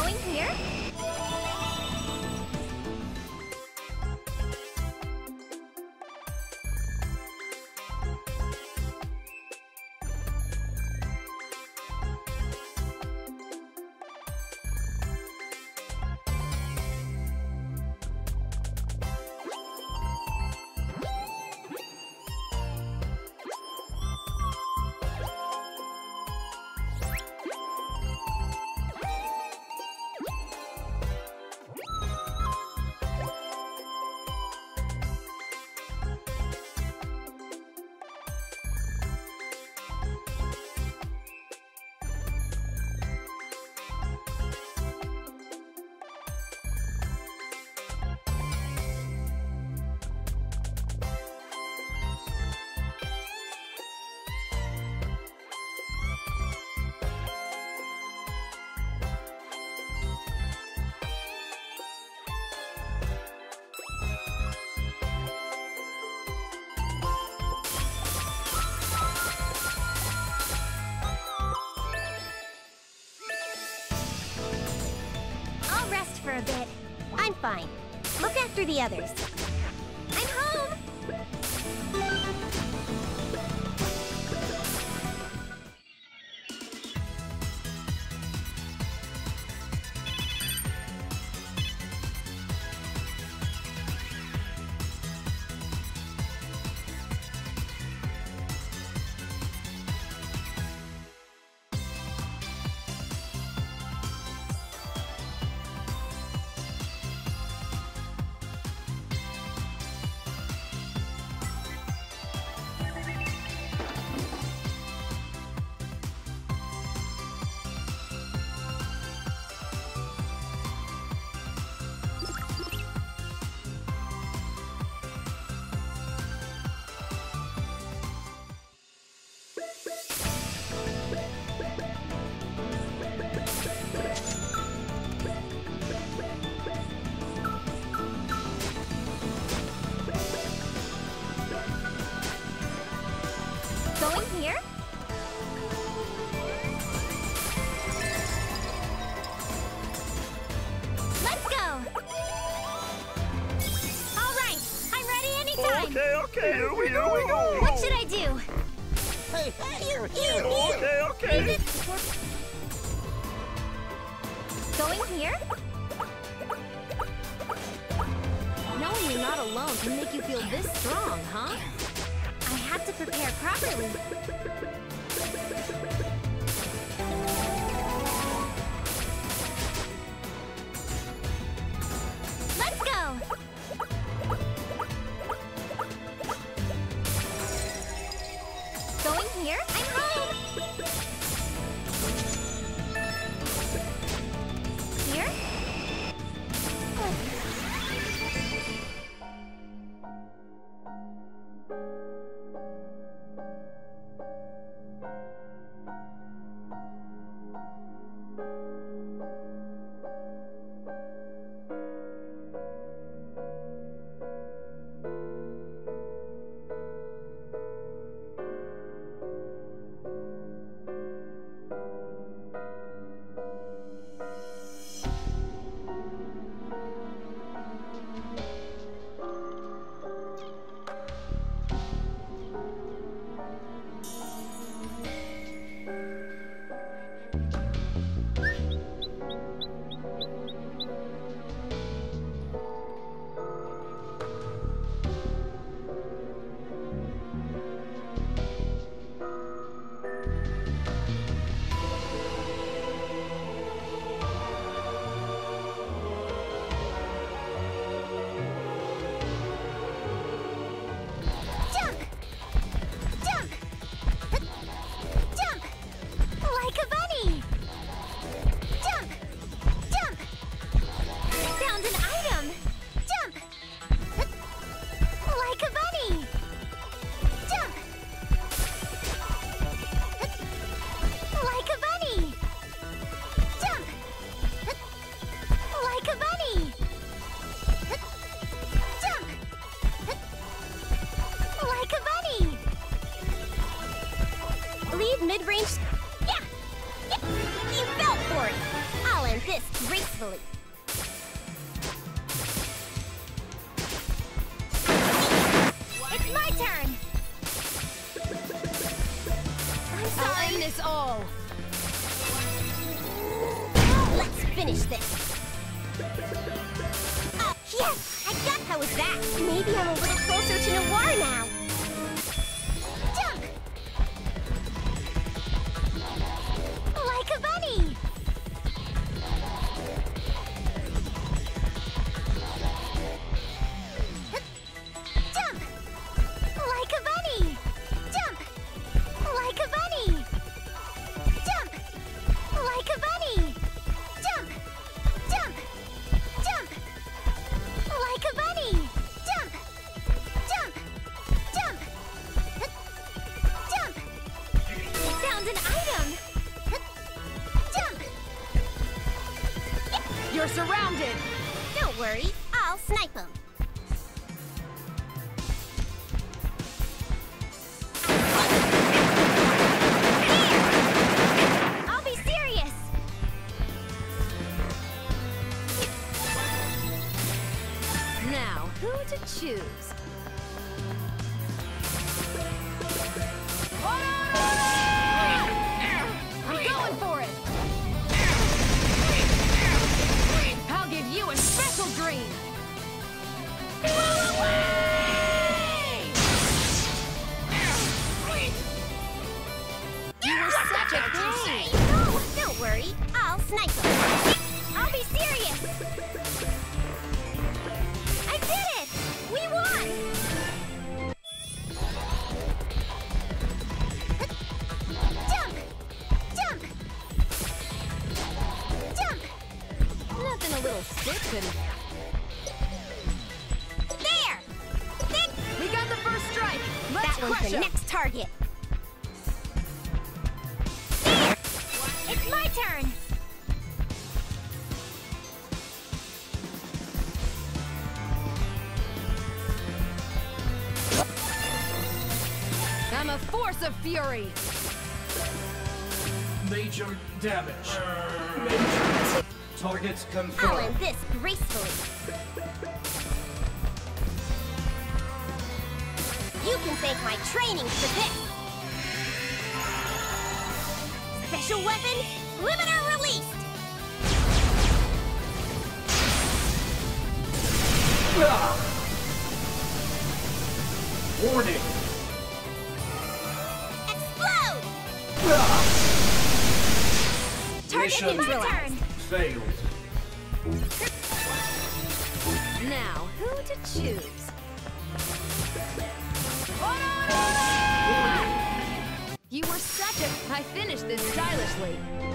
Going here? For a bit. I'm fine. Look after the others. I'm home! Going here? Let's go! All right, I'm ready anytime! Okay, here we go! What should I do? Hey, here. Okay. Going here? Knowing you're not alone can make you feel this strong, huh? I have to prepare properly. Let's go! Going here? I'm home! Here? Oh. end this gracefully. It's my turn! I'm sorry. I'll end this all. Let's finish this. Oh, yes! I got how was that? Maybe I'm a little closer to Noir now. Jump! Like a bunny! Jump! Like a bunny! Jump! Like a bunny! Jump! Like a bunny! Jump! Jump! Jump! Like a bunny! Jump! Jump! Jump! Jump! I found an item! Jump! You're surrounded. Don't worry, I'll snipe him. I'll be serious! Now, who to choose? I'm going for it! I'll give you a special dream! You were such a pain! No, don't worry, I'll snipe him. I'll be serious! I did it! We won! Jump! Jump! Jump! Nothing a little stick couldn't. There! We got the first strike! Let's That one's crush the 'em. next target. There! It's my turn! I'm a force of fury! Major damage. Major. Targets I'll confirmed. end this gracefully. You can thank my training for this. Special weapon, limiter released. Warning. Explode! Target Mission neutralized. failed. Now, who to choose? You were such a... I finished this stylishly.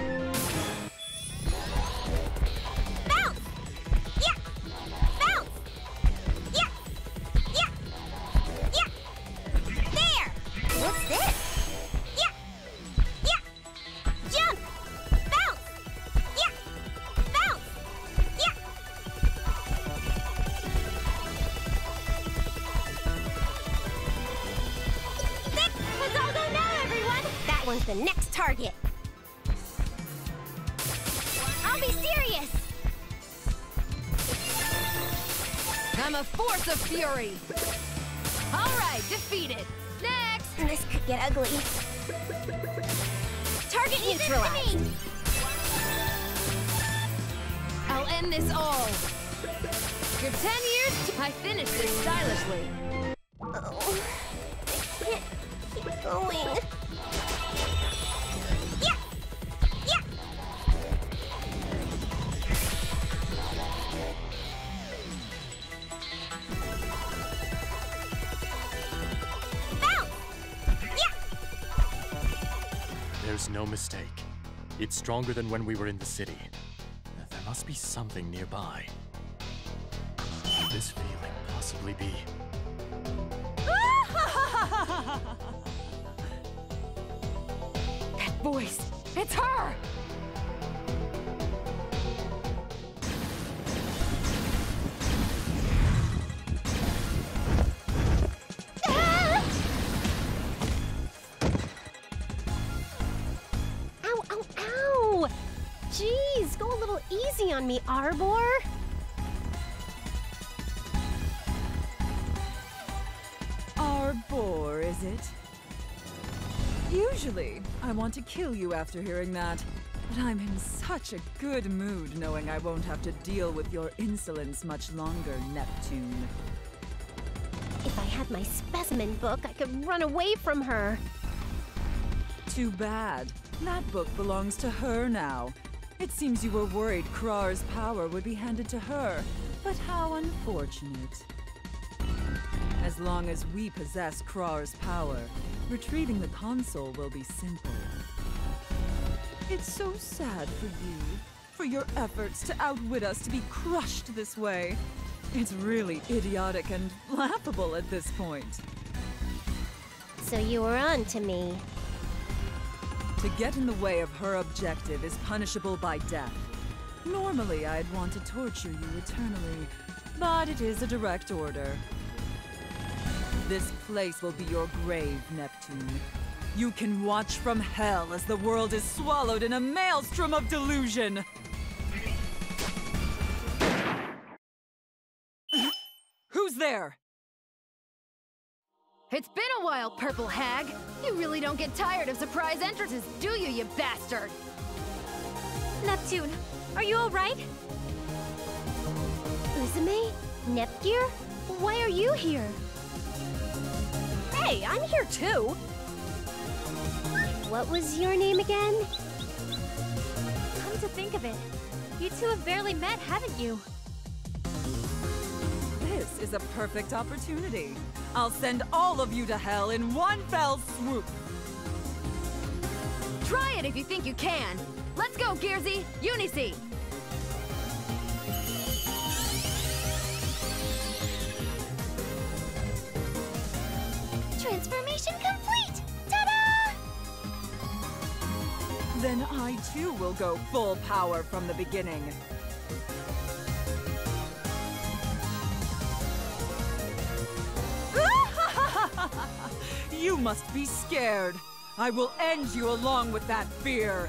Bounce! Yeah! Bounce! Yeah! Yeah! Yeah! There! What's this? Yeah! Yeah! Jump! Bounce! Yeah! Bounce! Yeah! Let's all go now, everyone! That one's the next target. I'll be serious! I'm a force of fury! Alright, defeated! Next! This could get ugly. Target neutralized. I'll end this all! Your 10 years I finished this stylishly. Oh, I can't keep going. Yeah! Yeah! Bounce! Yeah! There's no mistake. It's stronger than when we were in the city. There must be something nearby. Could this feeling possibly be? That voice! It's her! Ow, ow, ow! Jeez, go a little Easy on me, Arbor. Arbor, is it? Usually, I want to kill you after hearing that, but I'm in such a good mood knowing I won't have to deal with your insolence much longer, Neptune. If I had my specimen book, I could run away from her. Too bad. That book belongs to her now. It seems you were worried Krar's power would be handed to her, but how unfortunate. As long as we possess Krar's power, retrieving the console will be simple. It's so sad for you, for your efforts to outwit us to be crushed this way. It's really idiotic and laughable at this point. So you were on to me. To get in the way of her objective is punishable by death. Normally, I'd want to torture you eternally, but it is a direct order. This place will be your grave, Neptune. You can watch from hell as the world is swallowed in a maelstrom of delusion! Who's there? It's been a while, Purple Hag. You really don't get tired of surprise entrances, do you, you bastard? Neptune, are you alright? Uzume? Nepgear? Why are you here? Hey, I'm here too! What was your name again? Come to think of it, you two have barely met, haven't you? This is a perfect opportunity. I'll send all of you to hell in one fell swoop. Try it if you think you can. Let's go, Gearsy! Unicy! Transformation complete! Ta-da! Then I too will go full power from the beginning. You must be scared. I will end you along with that fear.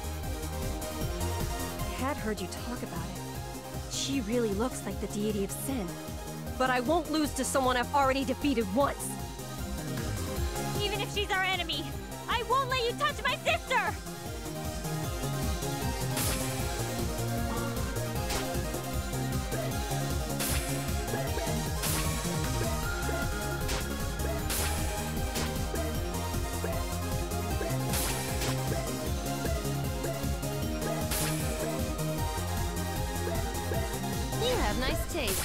I had heard you talk about it. She really looks like the deity of sin. But I won't lose to someone I've already defeated once. Even if she's our enemy, I won't let you touch my sister! You have nice taste.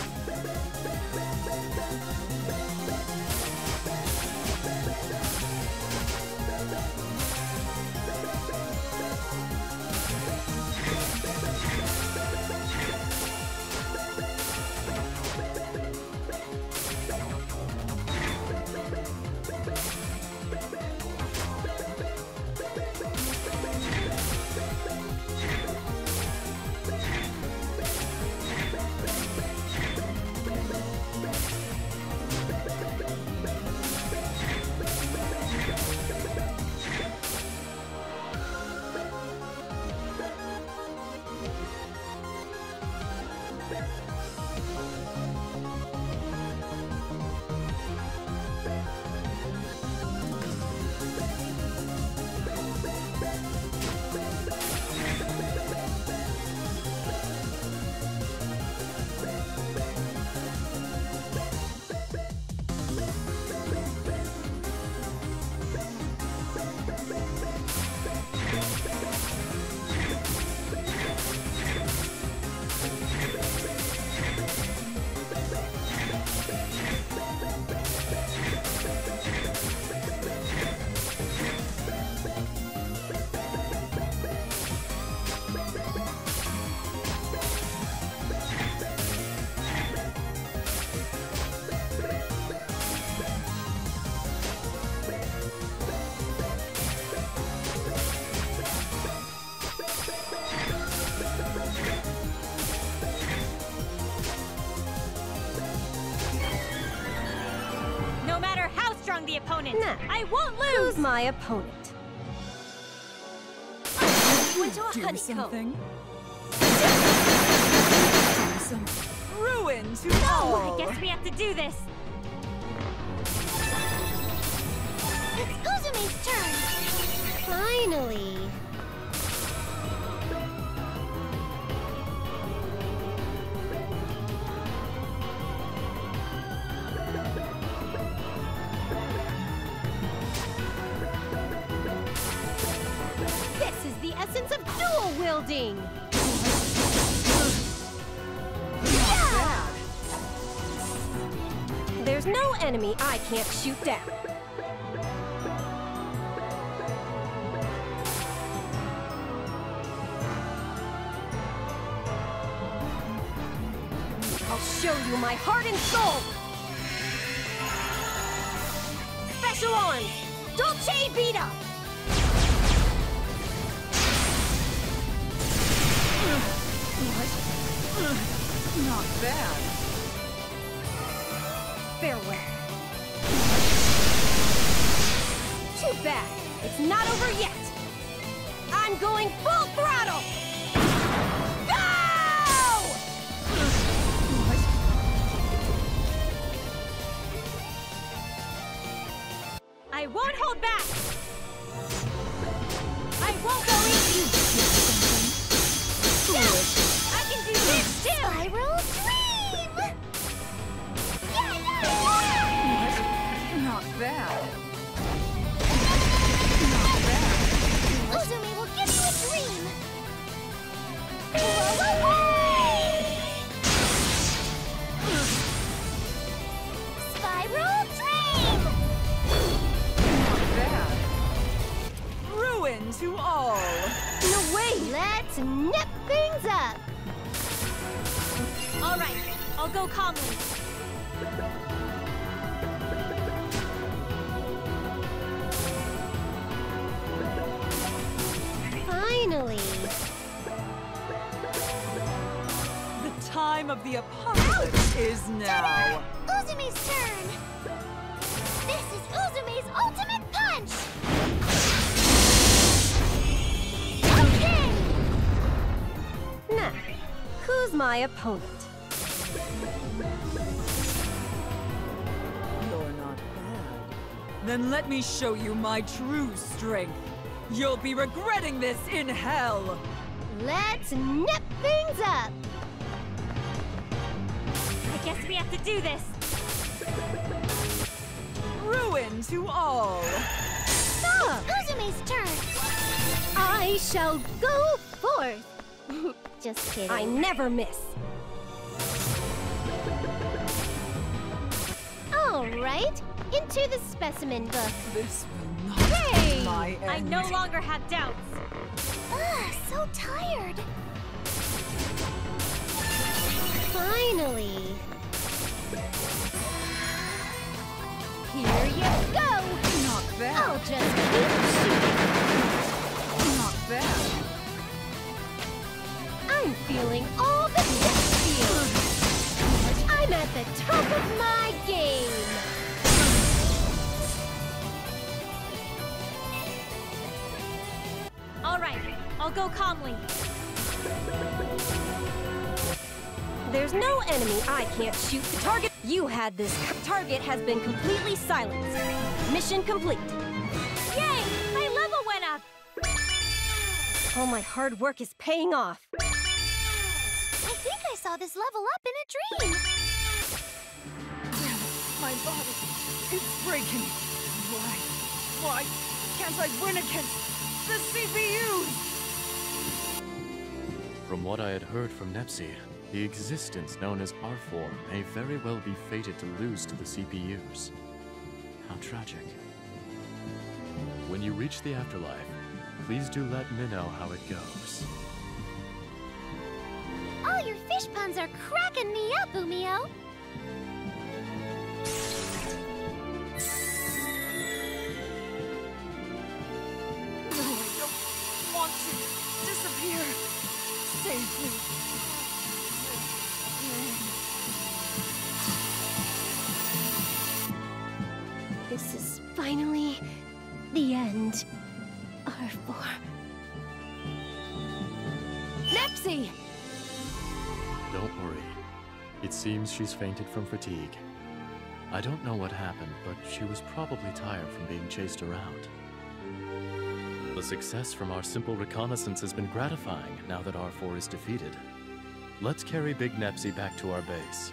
No matter how strong the opponent, Nah. I won't Who's lose! my opponent? Went to a Do honeycomb. something. awesome. Ruin to all. I guess we have to do this. It's Uzume's turn! Finally! This is the essence of dual wielding. There's no enemy I can't shoot down. I'll show you my heart and soul! Special on! Dolce Vita! Not bad. Farewell. Too bad. It's not over yet. I'm going full throttle! Go! I won't hold back! I won't go easy! I can do this too! Spiral Dream! Not bad. Uzume will give you a dream! Spiral Dream! Not bad. Ruin to all. No way! Let's nip things up! All right, I'll go calmly. Finally! The time of the apocalypse is now. Uzume's turn! This is Uzume's ultimate punch! Okay! Now, who's my opponent? You're not bad. Then let me show you my true strength. You'll be regretting this in hell. Let's nip things up! I guess we have to do this. Ruin to all. Stop! Uzume's turn! I shall go forth! Just kidding. I never miss. Alright, into the specimen book. This will not Hey! be my end. I no longer have doubts. Ugh, so tired. Finally. Here you go! Not bad. I'll just keep shooting. Not bad. I'm feeling all the death feels. I'm at the top of my game. All right, I'll go calmly. There's no enemy I can't shoot. The target you had this. Target has been completely silenced. Mission complete. Yay! My level went up! All my hard work is paying off. I think I saw this level up in a dream. My body, it's breaking. Why can't I win against the CPUs? From what I had heard from Nepsi, the existence known as R4 may very well be fated to lose to the CPUs. How tragic. When you reach the afterlife, please do let me know how it goes. All your fish puns are cracking me up, Umio. No, I don't want to disappear. Save me. This is finally the end. R4. Nepsi! Don't worry. It seems she's fainted from fatigue. I don't know what happened, but she was probably tired from being chased around. The success from our simple reconnaissance has been gratifying now that R4 is defeated. Let's carry Big Nepsy back to our base.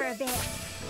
for a bit.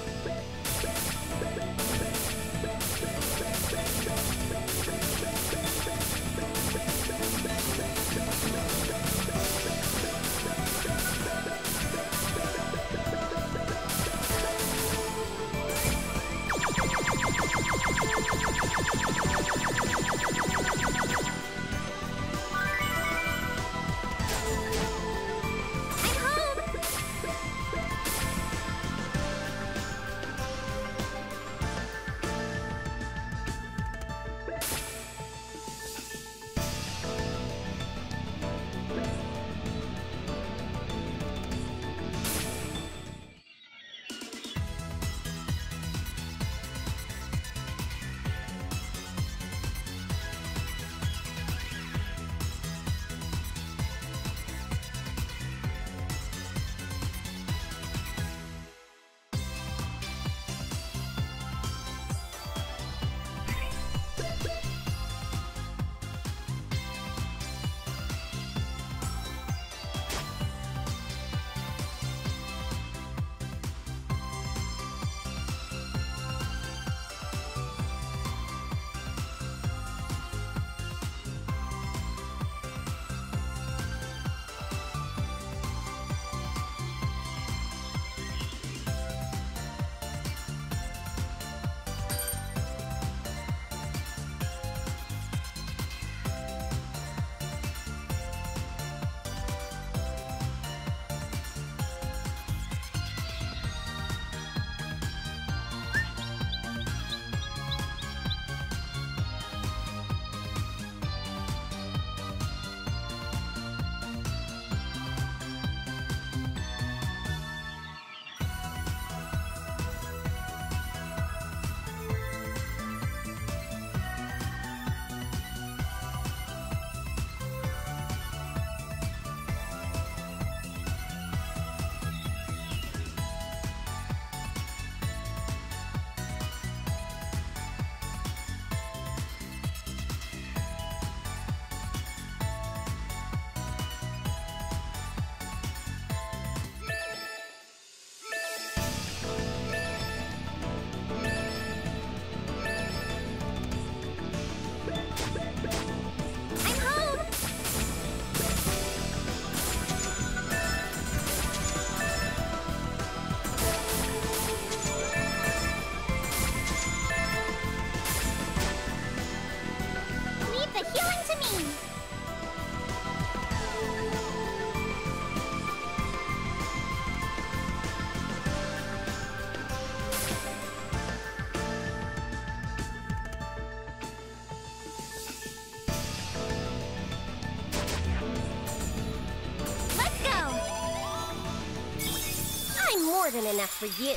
More than enough for you.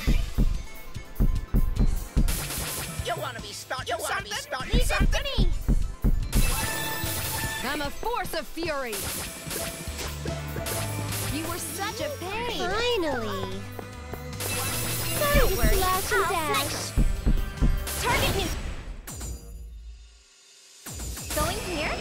You wanna be starting something? Leave it to me! I'm a force of fury! You were such a pain! Finally! Don't worry, Slash and I'll dash. Target news. Going here?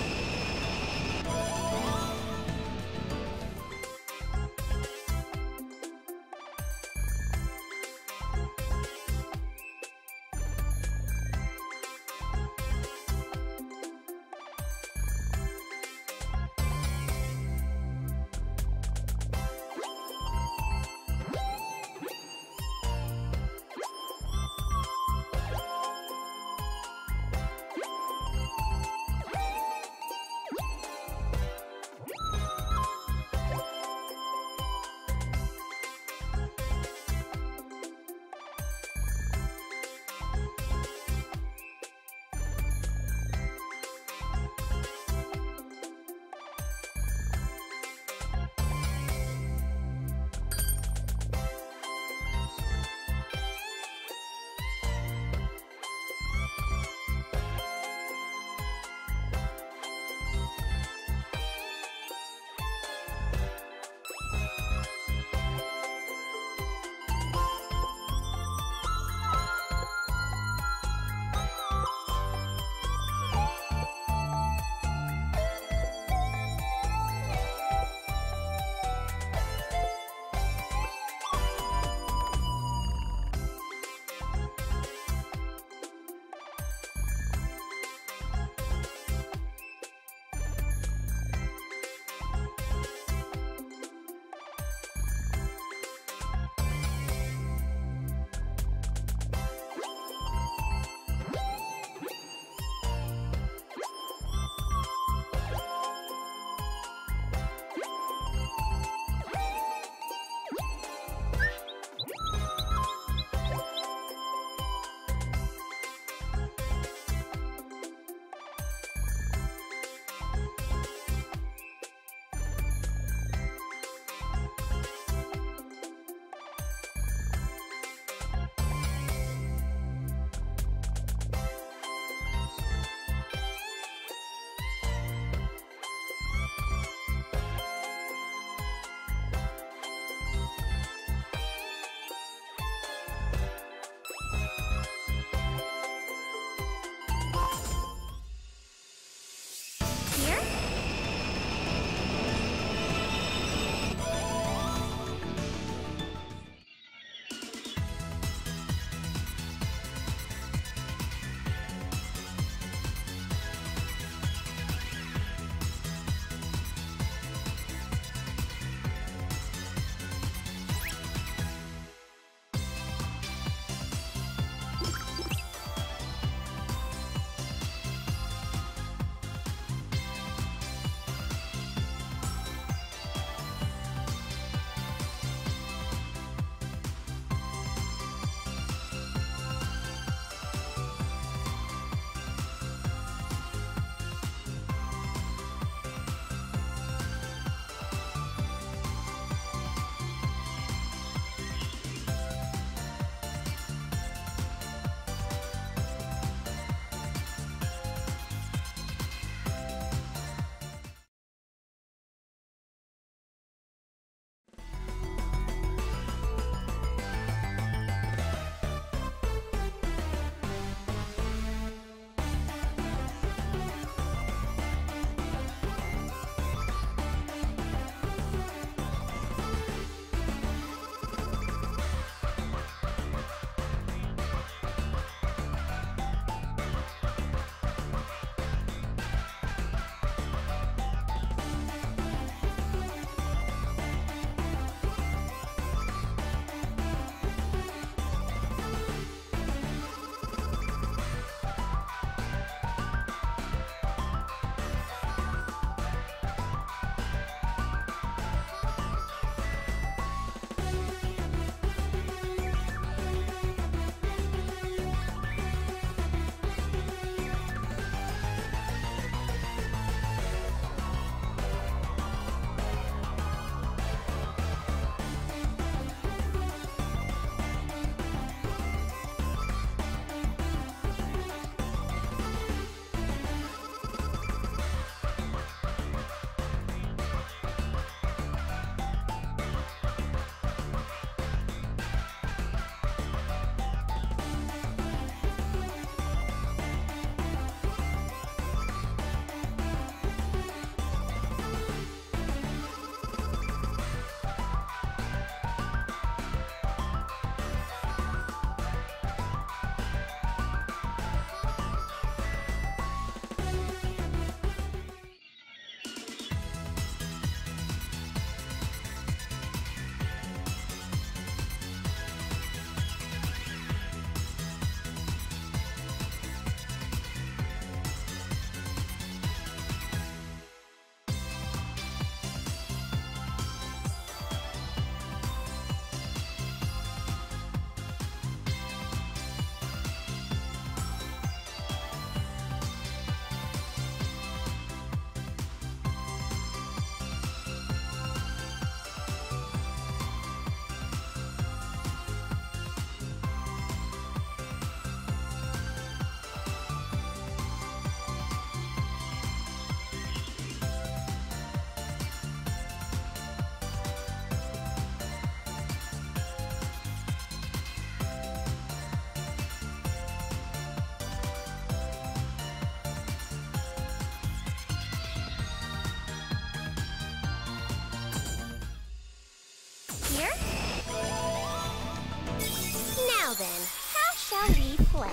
play.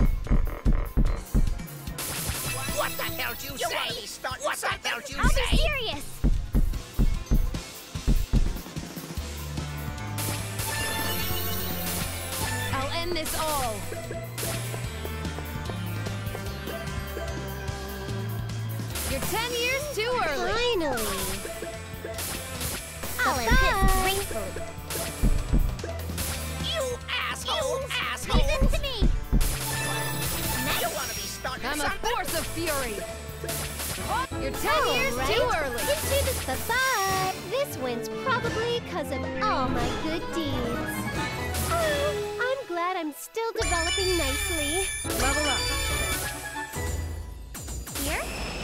What the hell did you say? Want to be starting what the hell did you I'll say? be serious. I'll end this all. You're 10 years too early. Finally. I'll end this gracefully. You asshole! Asshole! Leave this to me. You want to be starting I'm a something? force of fury. You're 10 All years right. too early. Into this bye-bye. This wins probably because of all my good deeds. Oh, I'm glad I'm still developing nicely. Level up. Here?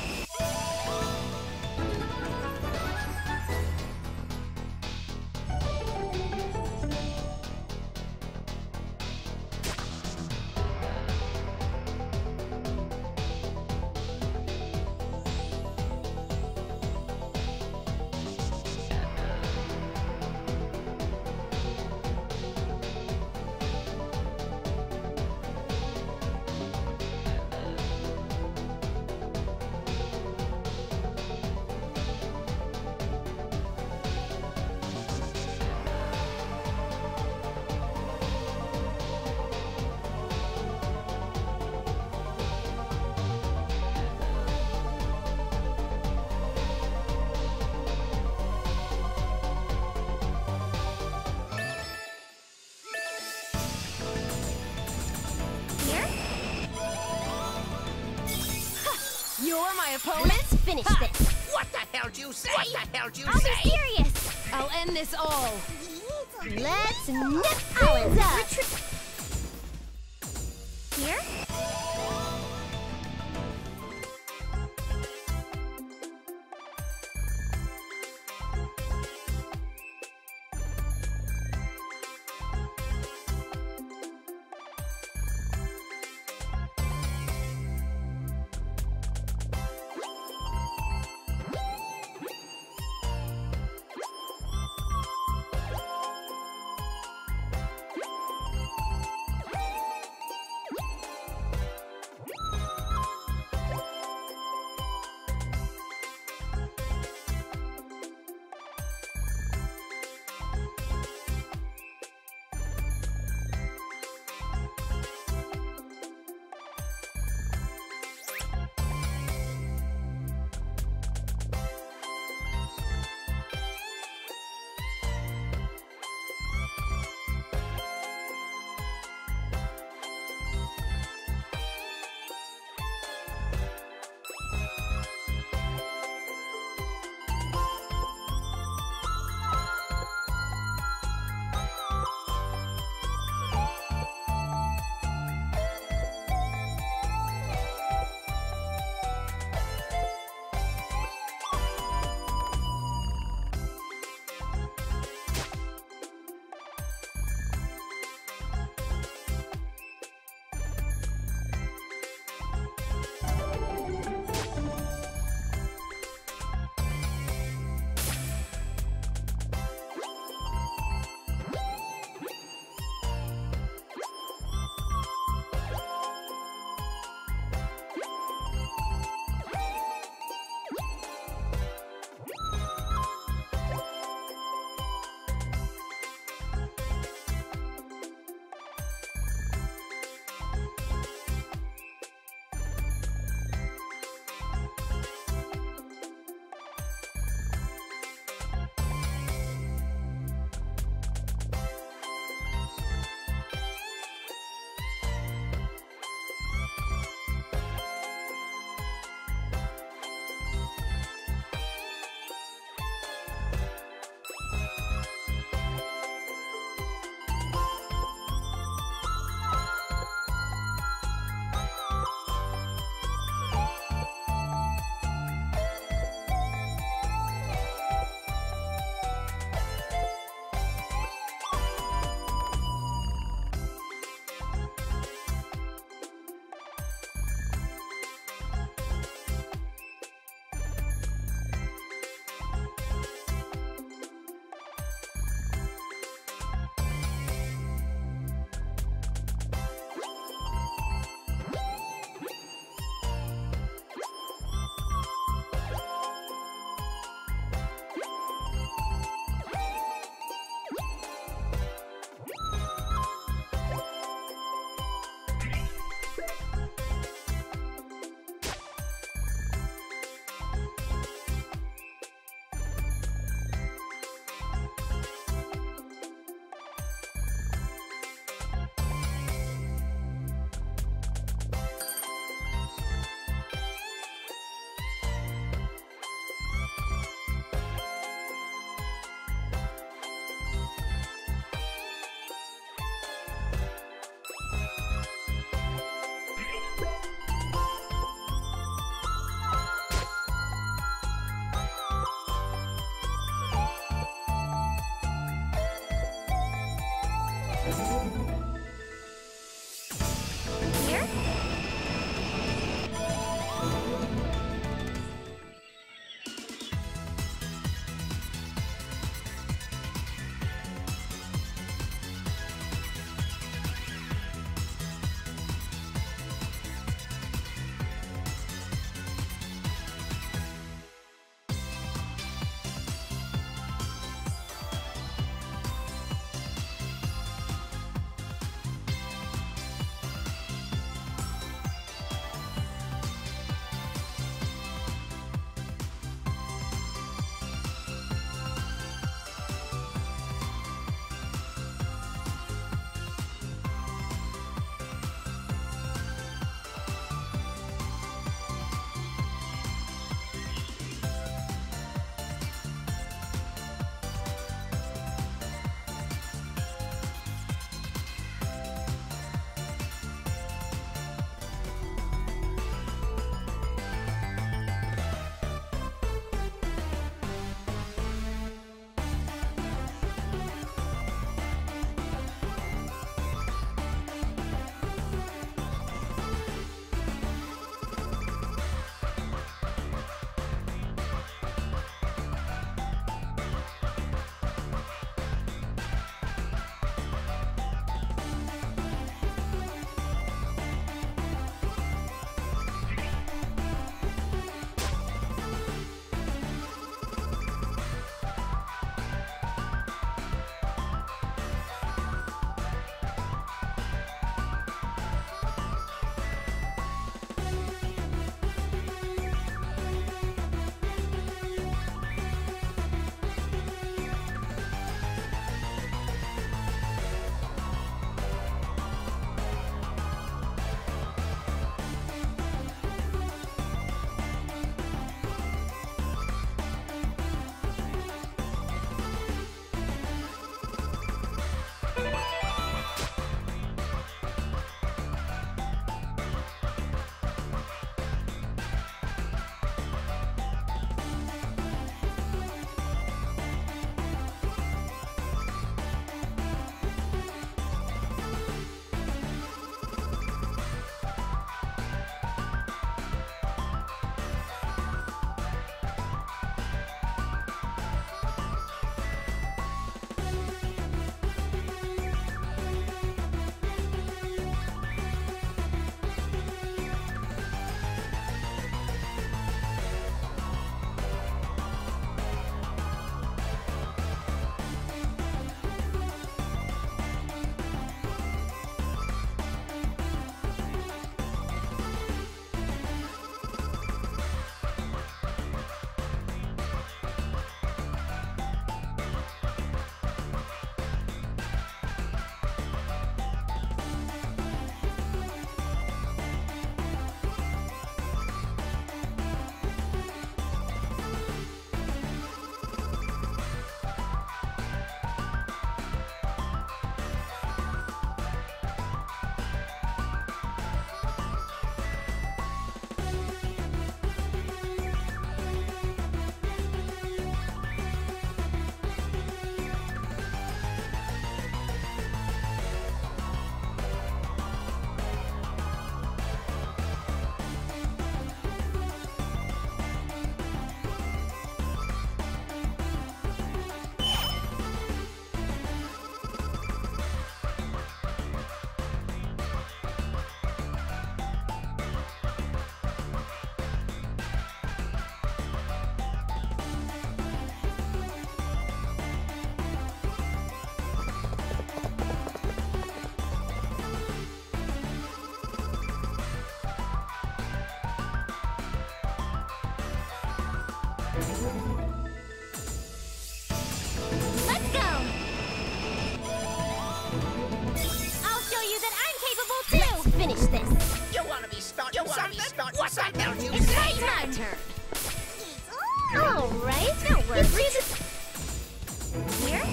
Here? You're my opponent. Let's finish this. What the hell did you say? What the hell did you I'll be say? serious. I'll end this all. Let's nip Owens up. Here? Let's go! I'll show you that I'm capable too! Let's finish this! You wanna be starting something? What the hell you It's say? my My turn. Alright, don't worry. Here?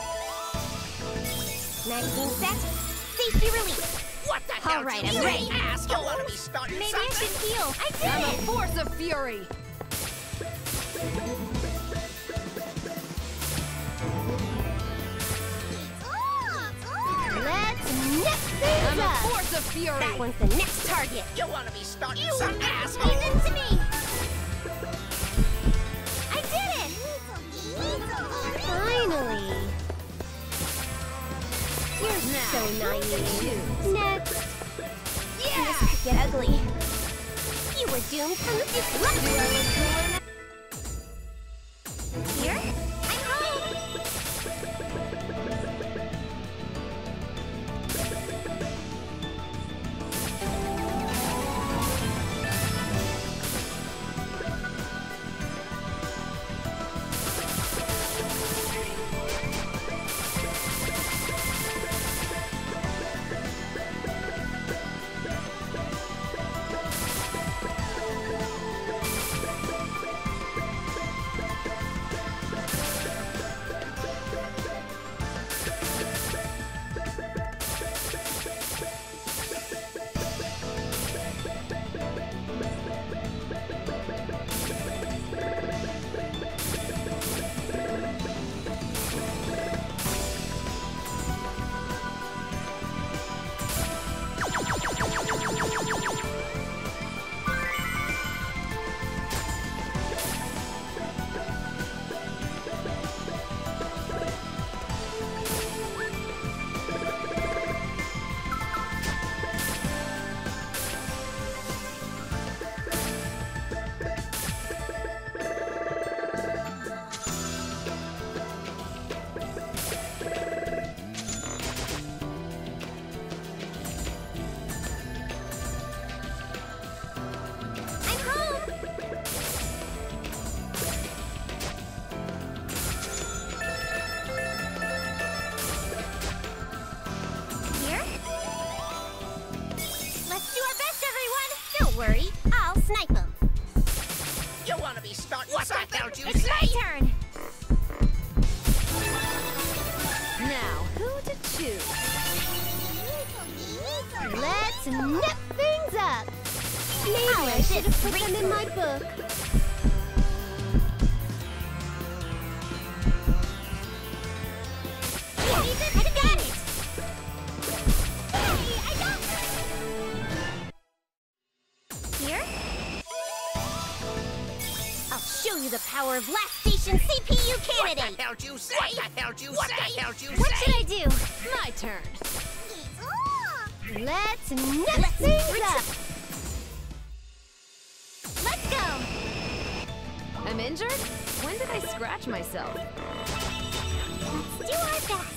Magazine set. Safety release. What the hell Alright, you I'm say? ready. Ask, you wanna be starting Maybe I something? should heal. I I'm did a it! force of fury. Let's nip things I'm a up! force of fury. That one's the next target. You wanna be starting You something? listen to me! I did it! Finally! You're so naive. Next! Yeah! This could get ugly. You were doomed from the future. Here? I'm home! I'm home! Here? Let's do our best, everyone! Don't worry, I'll snipe him. You wanna be starting What something? What the hell you It's my say? turn! Now, who to choose? Let's nip things up! Maybe I should have put them in my book. I got it! Hey, I got Here? I'll show you the power of last station CPU What candidate! the hell you say? What the hell you say? Hell you What say? should I do? My turn. Let's nip things up! Let's go! I'm injured? When did I scratch myself? Let's do our best!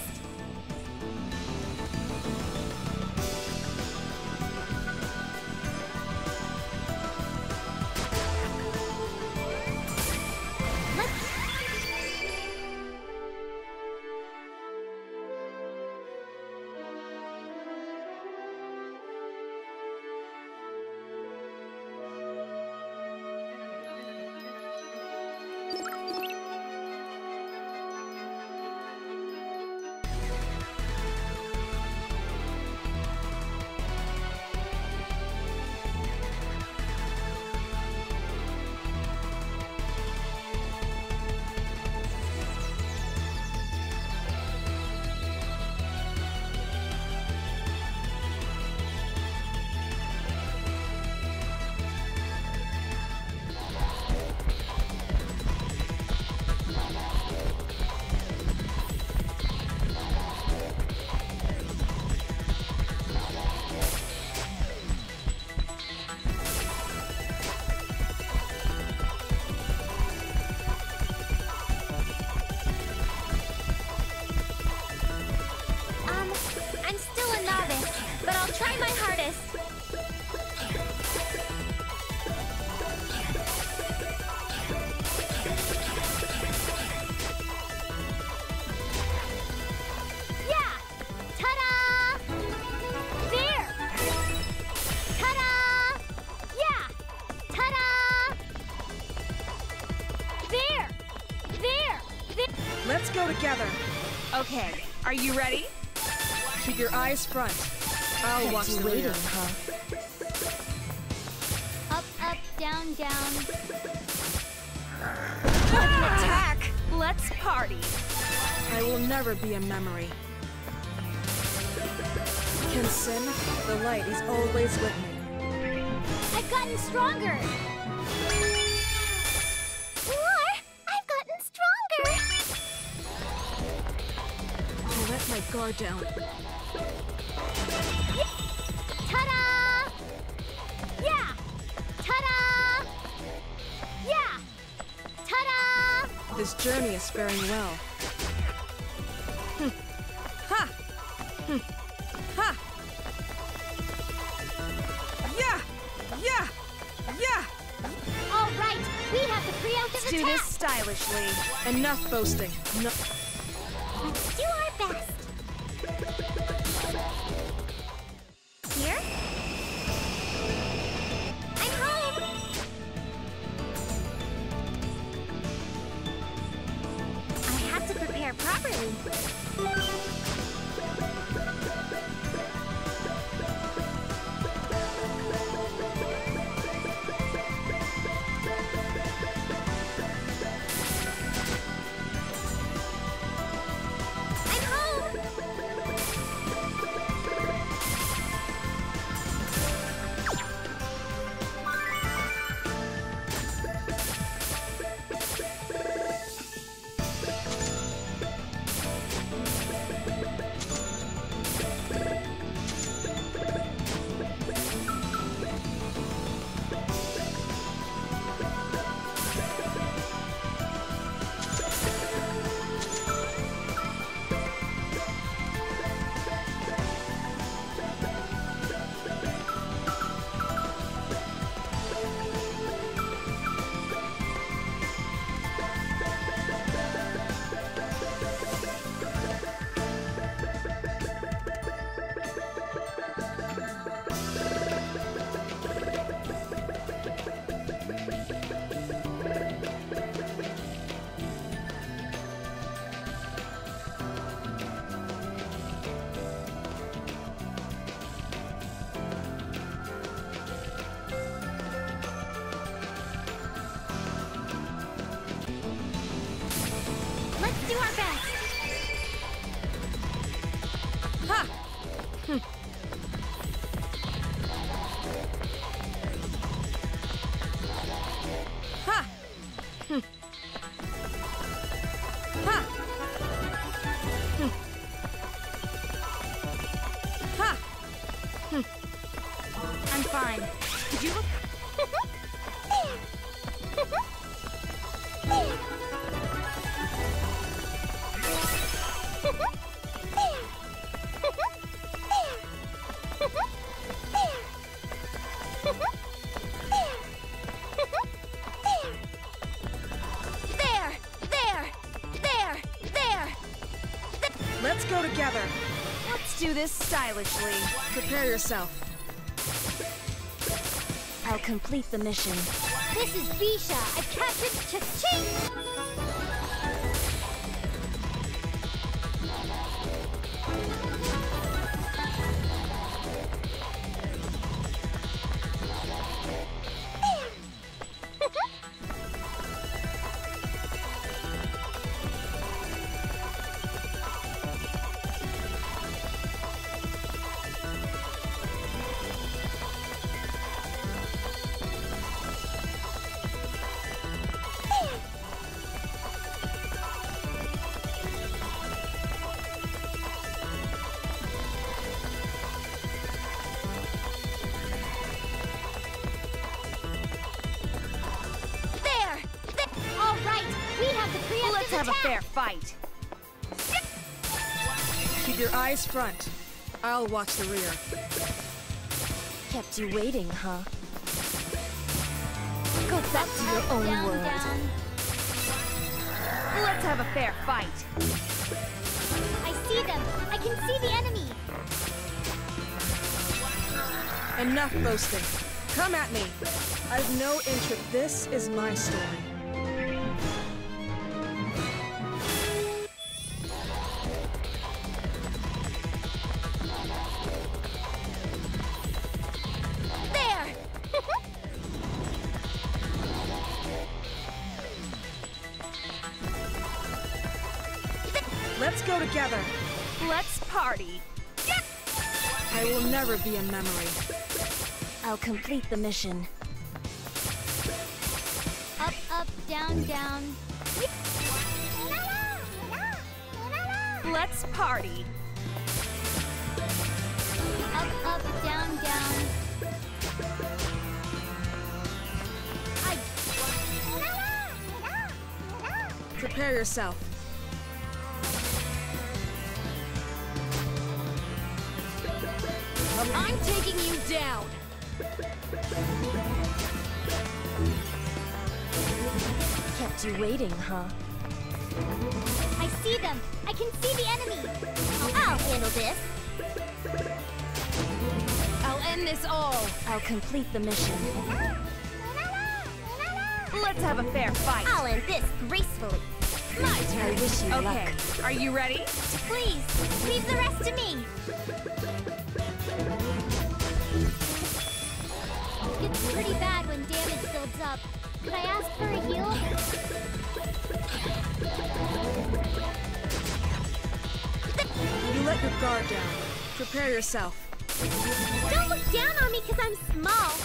go together. Okay, are you ready? Keep your eyes front. I'll watch the rear. Up, up, down, down. Attack! Let's party. I will never be a memory. Can Sin, the light is always with me. I've gotten stronger. War, I've gotten stronger. I let my guard down. Ta-da! Yeah! Ta-da! Yeah! Ta-da! This journey is faring well. Ha! Ha! Yeah! Yeah! Yeah! All right, we have the preemptive Let's do attack. this stylishly. Enough boasting. No. Let's do our best. Here? I'm home. I have to prepare properly. I'm home. Let's do our best. Ha! Ha! Ha! Ha! I'm fine. Did you look? Let's go together. Let's do this stylishly. Prepare yourself. I'll complete the mission. This is Bisha. I've captured Cha-Ching! Let's have a fair fight. Keep your eyes front. I'll watch the rear. Kept you waiting, huh? Go back to your own Down, world. down. Let's have a fair fight. I see them. I can see the enemy. Enough boasting. Come at me. I've no interest. This is my story. go together. Let's party. I will never be a memory. I'll complete the mission. Up, up, down, down. Let's party. Up, up, down, down. Prepare yourself. I'm taking you down. Kept you waiting, huh? I see them. I can see the enemy. I'll handle this. I'll end this all. I'll complete the mission. Let's have a fair fight. I'll end this gracefully. My I turn. wish you luck. Okay, are you ready? Please, leave the rest to me. It gets pretty bad when damage builds up. Could I ask for a heal? You let your guard down. Prepare yourself. Don't look down on me because I'm small.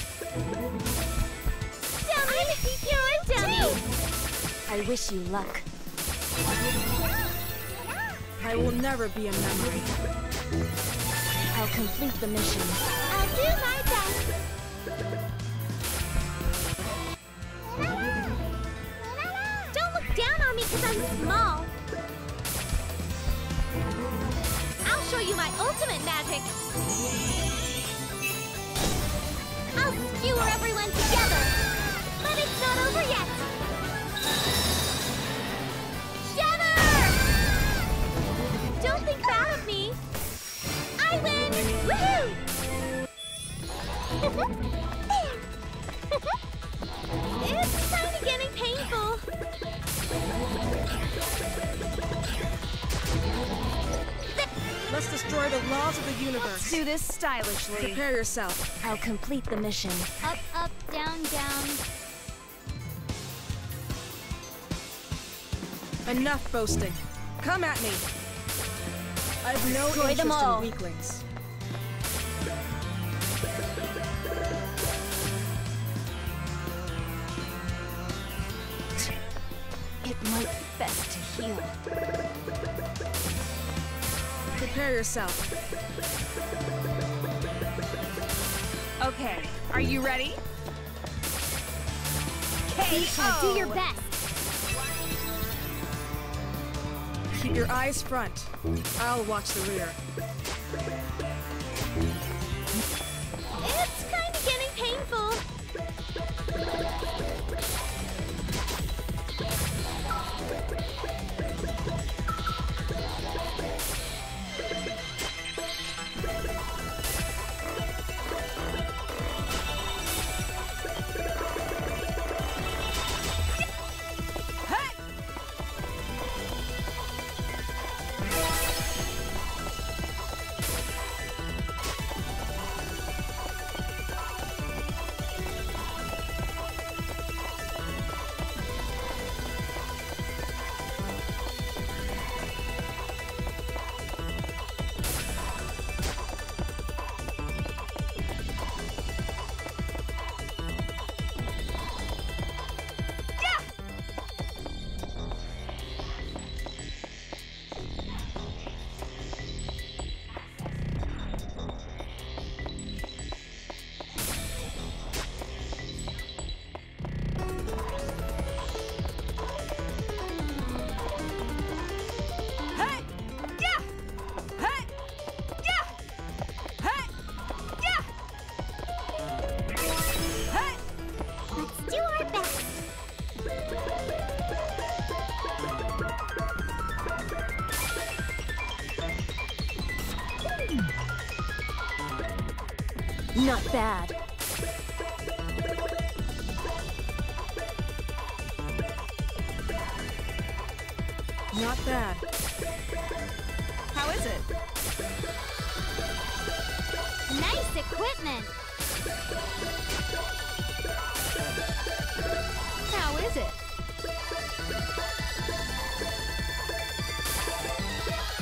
Dummy! You're a dummy! I wish you luck. I will never be a memory. I'll complete the mission. I'll do my best. Don't look down on me because I'm small. I'll show you my ultimate magic. I'll skewer everyone together. But it's not over yet. Shiver! Don't think bad of me. I win! Woohoo! It's kind of getting painful. Let's destroy the laws of the universe. Let's do this stylishly. Prepare yourself. I'll complete the mission. Up, up, down, down. Enough boasting. Come at me. I've no Destroy them interest all. in weaklings. It might be best to heal. Prepare yourself. Okay, are you ready? You shall do your best. Keep your eyes front. I'll watch the rear. It's kind of getting painful. Let's do our best. Not bad. Not bad. How is it? Nice equipment. How is it?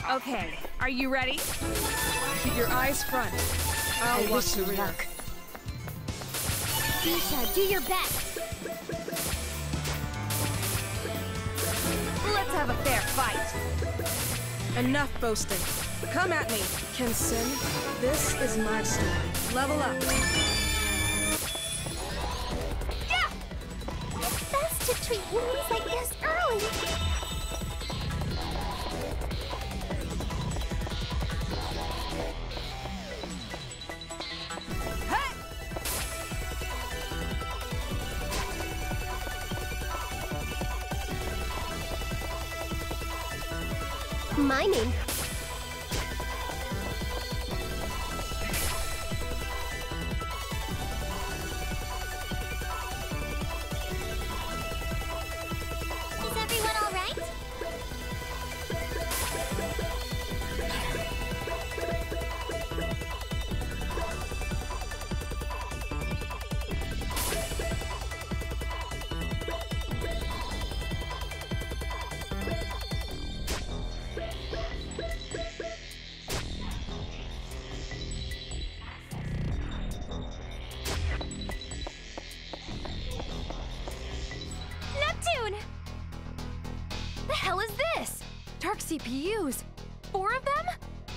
Okay, are you ready? Keep your eyes front. I'll watch the rear. Disha, do your best. Let's have a fair fight. Enough boasting. Come at me, Kensen. This is my story. Level up. Yeah! It's best to treat wounds like this early. My name. Is everyone all right? Neptune! The hell is this? Dark CPUs. 4 of them?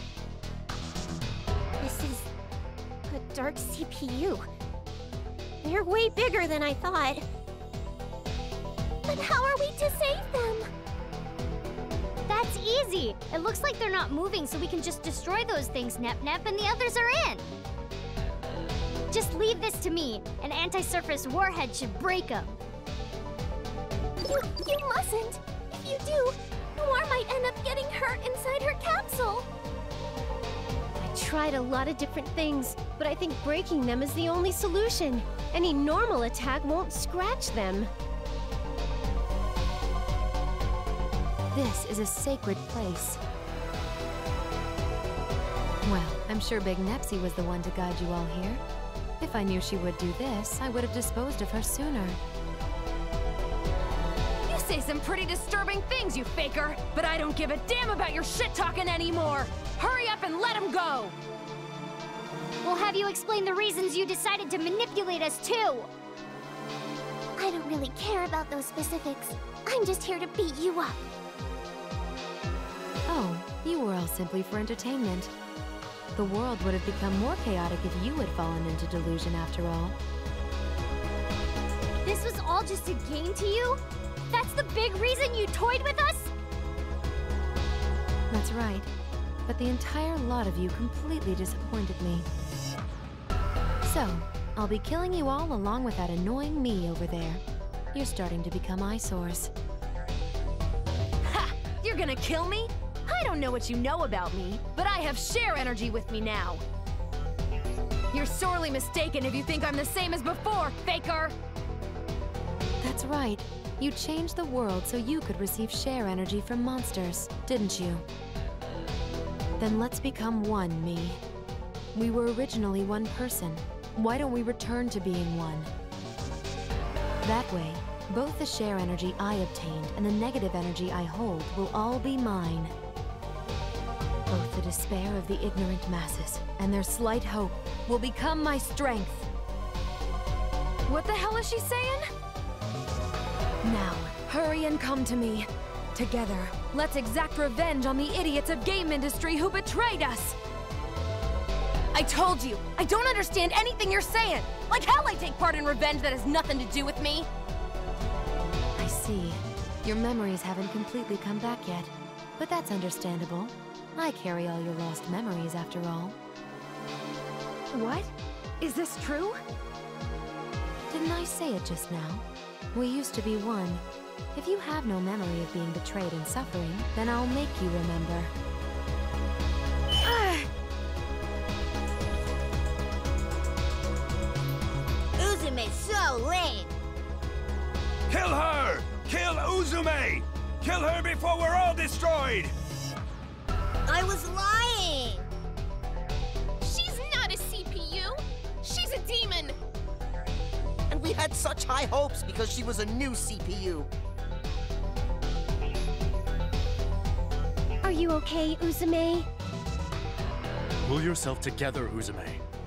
This is a dark CPU. They're way bigger than I thought. But how are we to save them? That's easy. It looks like they're not moving, so we can just destroy those things, Nep-Nep, and the others are in. Just leave this to me. An anti-surface warhead should break them. You mustn't. If you do, Noir might end up getting hurt inside her capsule. I tried a lot of different things, but I think breaking them is the only solution. Any normal attack won't scratch them. This is a sacred place. Well, I'm sure Big Nepsy was the one to guide you all here. If I knew she would do this, I would have disposed of her sooner. You say some pretty disturbing things, you faker! But I don't give a damn about your shit-talking anymore! Hurry up and let him go! We'll have you explain the reasons you decided to manipulate us too! I don't really care about those specifics. I'm just here to beat you up. Oh, you were all simply for entertainment. The world would have become more chaotic if you had fallen into delusion after all. This was all just a game to you? That's the big reason you toyed with us? That's right. But the entire lot of you completely disappointed me. So, I'll be killing you all along with that annoying me over there. You're starting to become eyesores. Ha! You're gonna kill me? I don't know what you know about me, but I have share energy with me now. You're sorely mistaken if you think I'm the same as before, faker! That's right. You changed the world so you could receive share energy from monsters, didn't you? Then let's become one, me. We were originally one person. Why don't we return to being one? That way, both the share energy I obtained and the negative energy I hold will all be mine. Both the despair of the ignorant masses and their slight hope will become my strength. What the hell is she saying? Now, hurry and come to me. Together, let's exact revenge on the idiots of game industry who betrayed us! I told you, I don't understand anything you're saying! Like hell I take part in revenge that has nothing to do with me! I see. Your memories haven't completely come back yet. But that's understandable. I carry all your lost memories after all. What? Is this true? Didn't I say it just now? We used to be one. If you have no memory of being betrayed and suffering, then I'll make you remember. Uzume's so lame. Kill her! Kill Uzume! Kill her before we're all destroyed! I was lying! She's not a CPU! She's a demon! And we had such high hopes because she was a new CPU. Are you okay, Uzume? Pull yourself together, Uzume.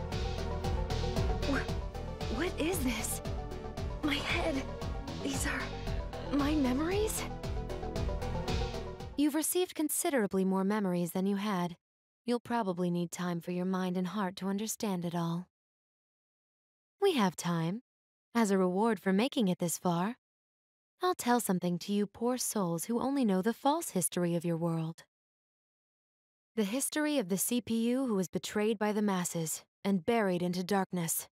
What is this? My head. These are my memories? You've received considerably more memories than you had. You'll probably need time for your mind and heart to understand it all. We have time. As a reward for making it this far, I'll tell something to you poor souls who only know the false history of your world. The history of the CPU who was betrayed by the masses and buried into darkness.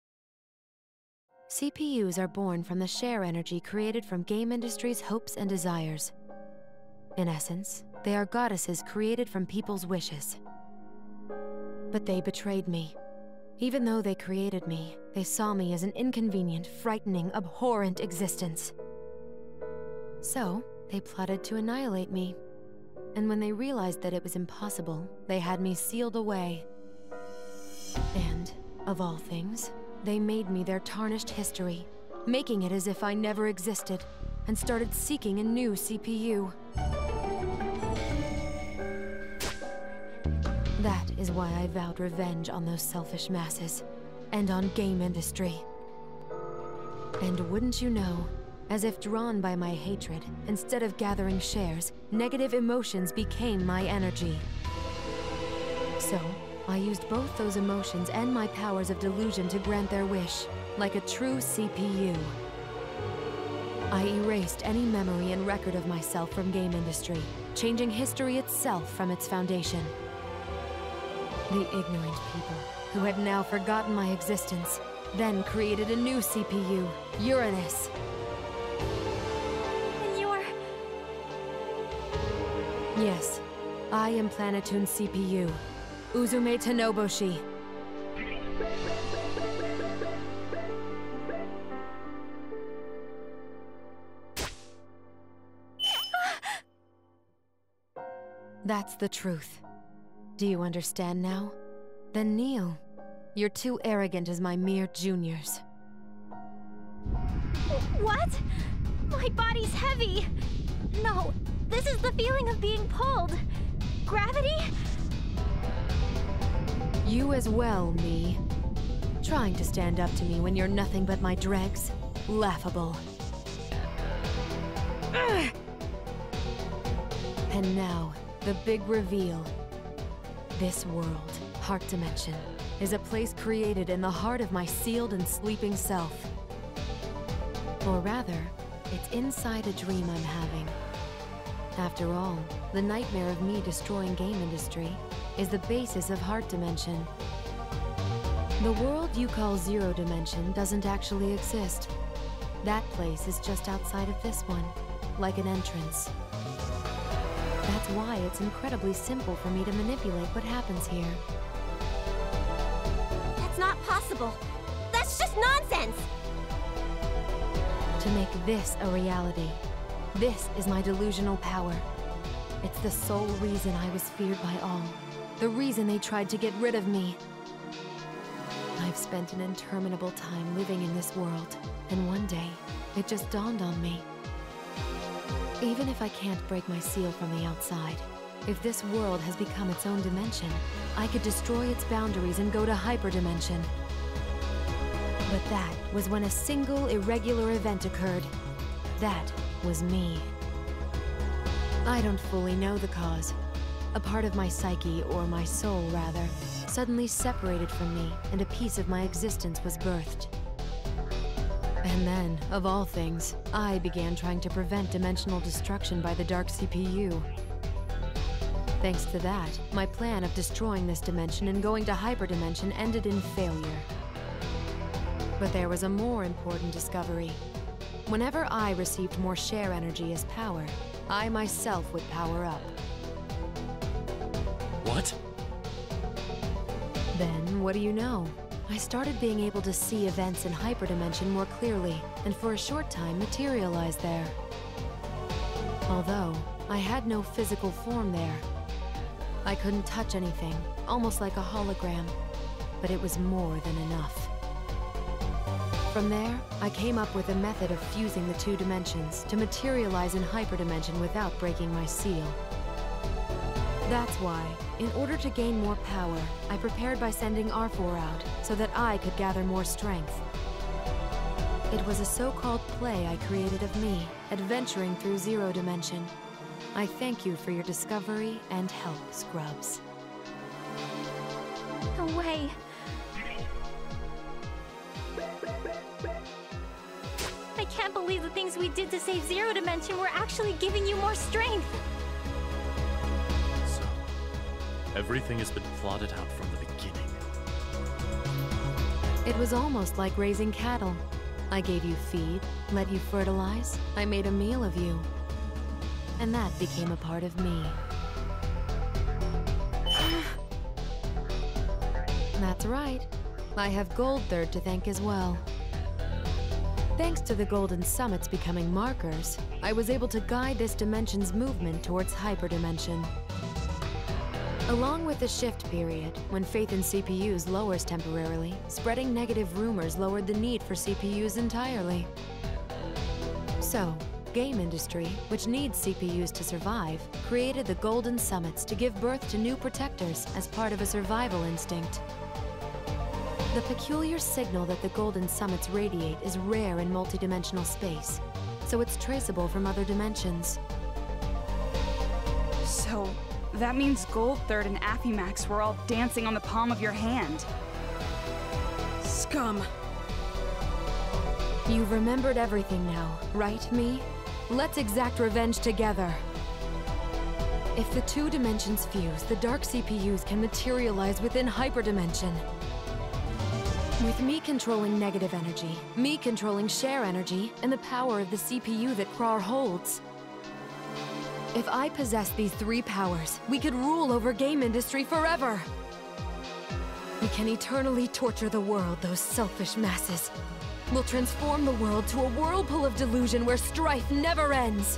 CPUs are born from the share energy created from game industry's hopes and desires. In essence, they are goddesses created from people's wishes. But they betrayed me. Even though they created me, they saw me as an inconvenient, frightening, abhorrent existence. So, they plotted to annihilate me. And when they realized that it was impossible, they had me sealed away. And, of all things, they made me their tarnished history, making it as if I never existed, and started seeking a new CPU. That is why I vowed revenge on those selfish masses, and on game industry. And wouldn't you know, as if drawn by my hatred, instead of gathering shares, negative emotions became my energy. So, I used both those emotions and my powers of delusion to grant their wish, like a true CPU. I erased any memory and record of myself from game industry, changing history itself from its foundation. The ignorant people, who had now forgotten my existence, then created a new CPU, Uranus. And you're... Yes, I am Planetoon's CPU, Uzume Tenoboshi. That's the truth. Do you understand now? Then kneel. You're too arrogant as my mere juniors. What? My body's heavy. No, this is the feeling of being pulled. Gravity? You as well, me. Trying to stand up to me when you're nothing but my dregs? Laughable. Ugh. And now, the big reveal. This world, Heart Dimension, is a place created in the heart of my sealed and sleeping self. Or rather, it's inside a dream I'm having. After all, the nightmare of me destroying game industry is the basis of Heart Dimension. The world you call Zero Dimension doesn't actually exist. That place is just outside of this one, like an entrance. That's why it's incredibly simple for me to manipulate what happens here. That's not possible. That's just nonsense! To make this a reality, this is my delusional power. It's the sole reason I was feared by all. The reason they tried to get rid of me. I've spent an interminable time living in this world, and one day, it just dawned on me. Even if I can't break my seal from the outside, if this world has become its own dimension, I could destroy its boundaries and go to hyperdimension. But that was when a single irregular event occurred. That was me. I don't fully know the cause. A part of my psyche, or my soul rather, suddenly separated from me, and a piece of my existence was birthed. And then, of all things, I began trying to prevent dimensional destruction by the Dark CPU. Thanks to that, my plan of destroying this dimension and going to hyperdimension ended in failure. But there was a more important discovery. Whenever I received more share energy as power, I myself would power up. What? Then, what do you know? I started being able to see events in hyperdimension more clearly, and for a short time materialized there. Although, I had no physical form there. I couldn't touch anything, almost like a hologram, but it was more than enough. From there, I came up with a method of fusing the two dimensions to materialize in hyperdimension without breaking my seal. That's why, in order to gain more power, I prepared by sending R4 out, so that I could gather more strength. It was a so-called play I created of me, adventuring through Zero Dimension. I thank you for your discovery and help, Scrubs. No way. I can't believe the things we did to save Zero Dimension were actually giving you more strength. So, everything has been plotted out from the beginning. It was almost like raising cattle. I gave you feed, let you fertilize, I made a meal of you. And that became a part of me. That's right. I have Gold Third to thank as well. Thanks to the Golden Summits becoming markers, I was able to guide this dimension's movement towards hyperdimension. Along with the shift period, when faith in CPUs lowers temporarily, spreading negative rumors lowered the need for CPUs entirely. So, game industry, which needs CPUs to survive, created the Golden Summits to give birth to new protectors as part of a survival instinct. The peculiar signal that the Golden Summits radiate is rare in multidimensional space, so it's traceable from other dimensions. So, that means Gold Third and Affymax were all dancing on the palm of your hand. Scum. You've remembered everything now, right, me? Let's exact revenge together. If the two dimensions fuse, the dark CPUs can materialize within hyperdimension. With me controlling negative energy, me controlling share energy, and the power of the CPU that Krar holds. If I possess these three powers, we could rule over game industry forever. We can eternally torture the world, those selfish masses. We'll transform the world to a whirlpool of delusion where strife never ends.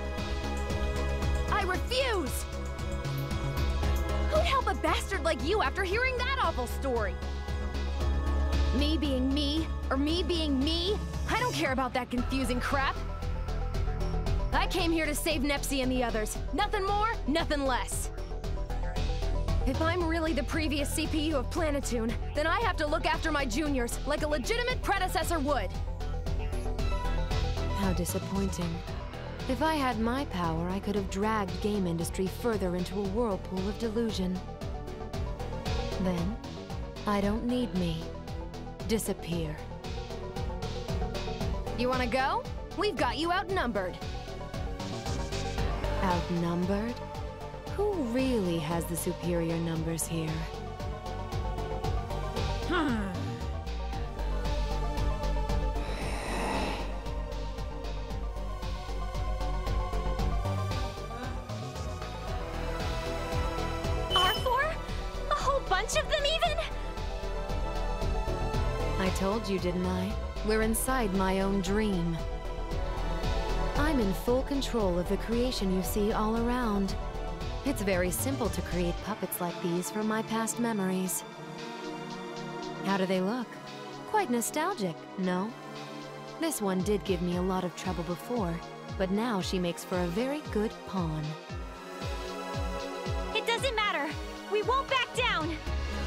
I refuse! Who'd help a bastard like you after hearing that awful story? Me being me, or me being me? I don't care about that confusing crap. I came here to save Nepsi and the others. Nothing more, nothing less. If I'm really the previous CPU of Planetoon, then I have to look after my juniors, like a legitimate predecessor would. How disappointing. If I had my power, I could have dragged game industry further into a whirlpool of delusion. Then, I don't need me. Disappear. You wanna go? We've got you outnumbered. Outnumbered? Who really has the superior numbers here? R4? A whole bunch of them even? I told you, didn't I? We're inside my own dream. I'm in full control of the creation you see all around. It's very simple to create puppets like these from my past memories. How do they look? Quite nostalgic, no? This one did give me a lot of trouble before, but now she makes for a very good pawn. It doesn't matter. We won't back down.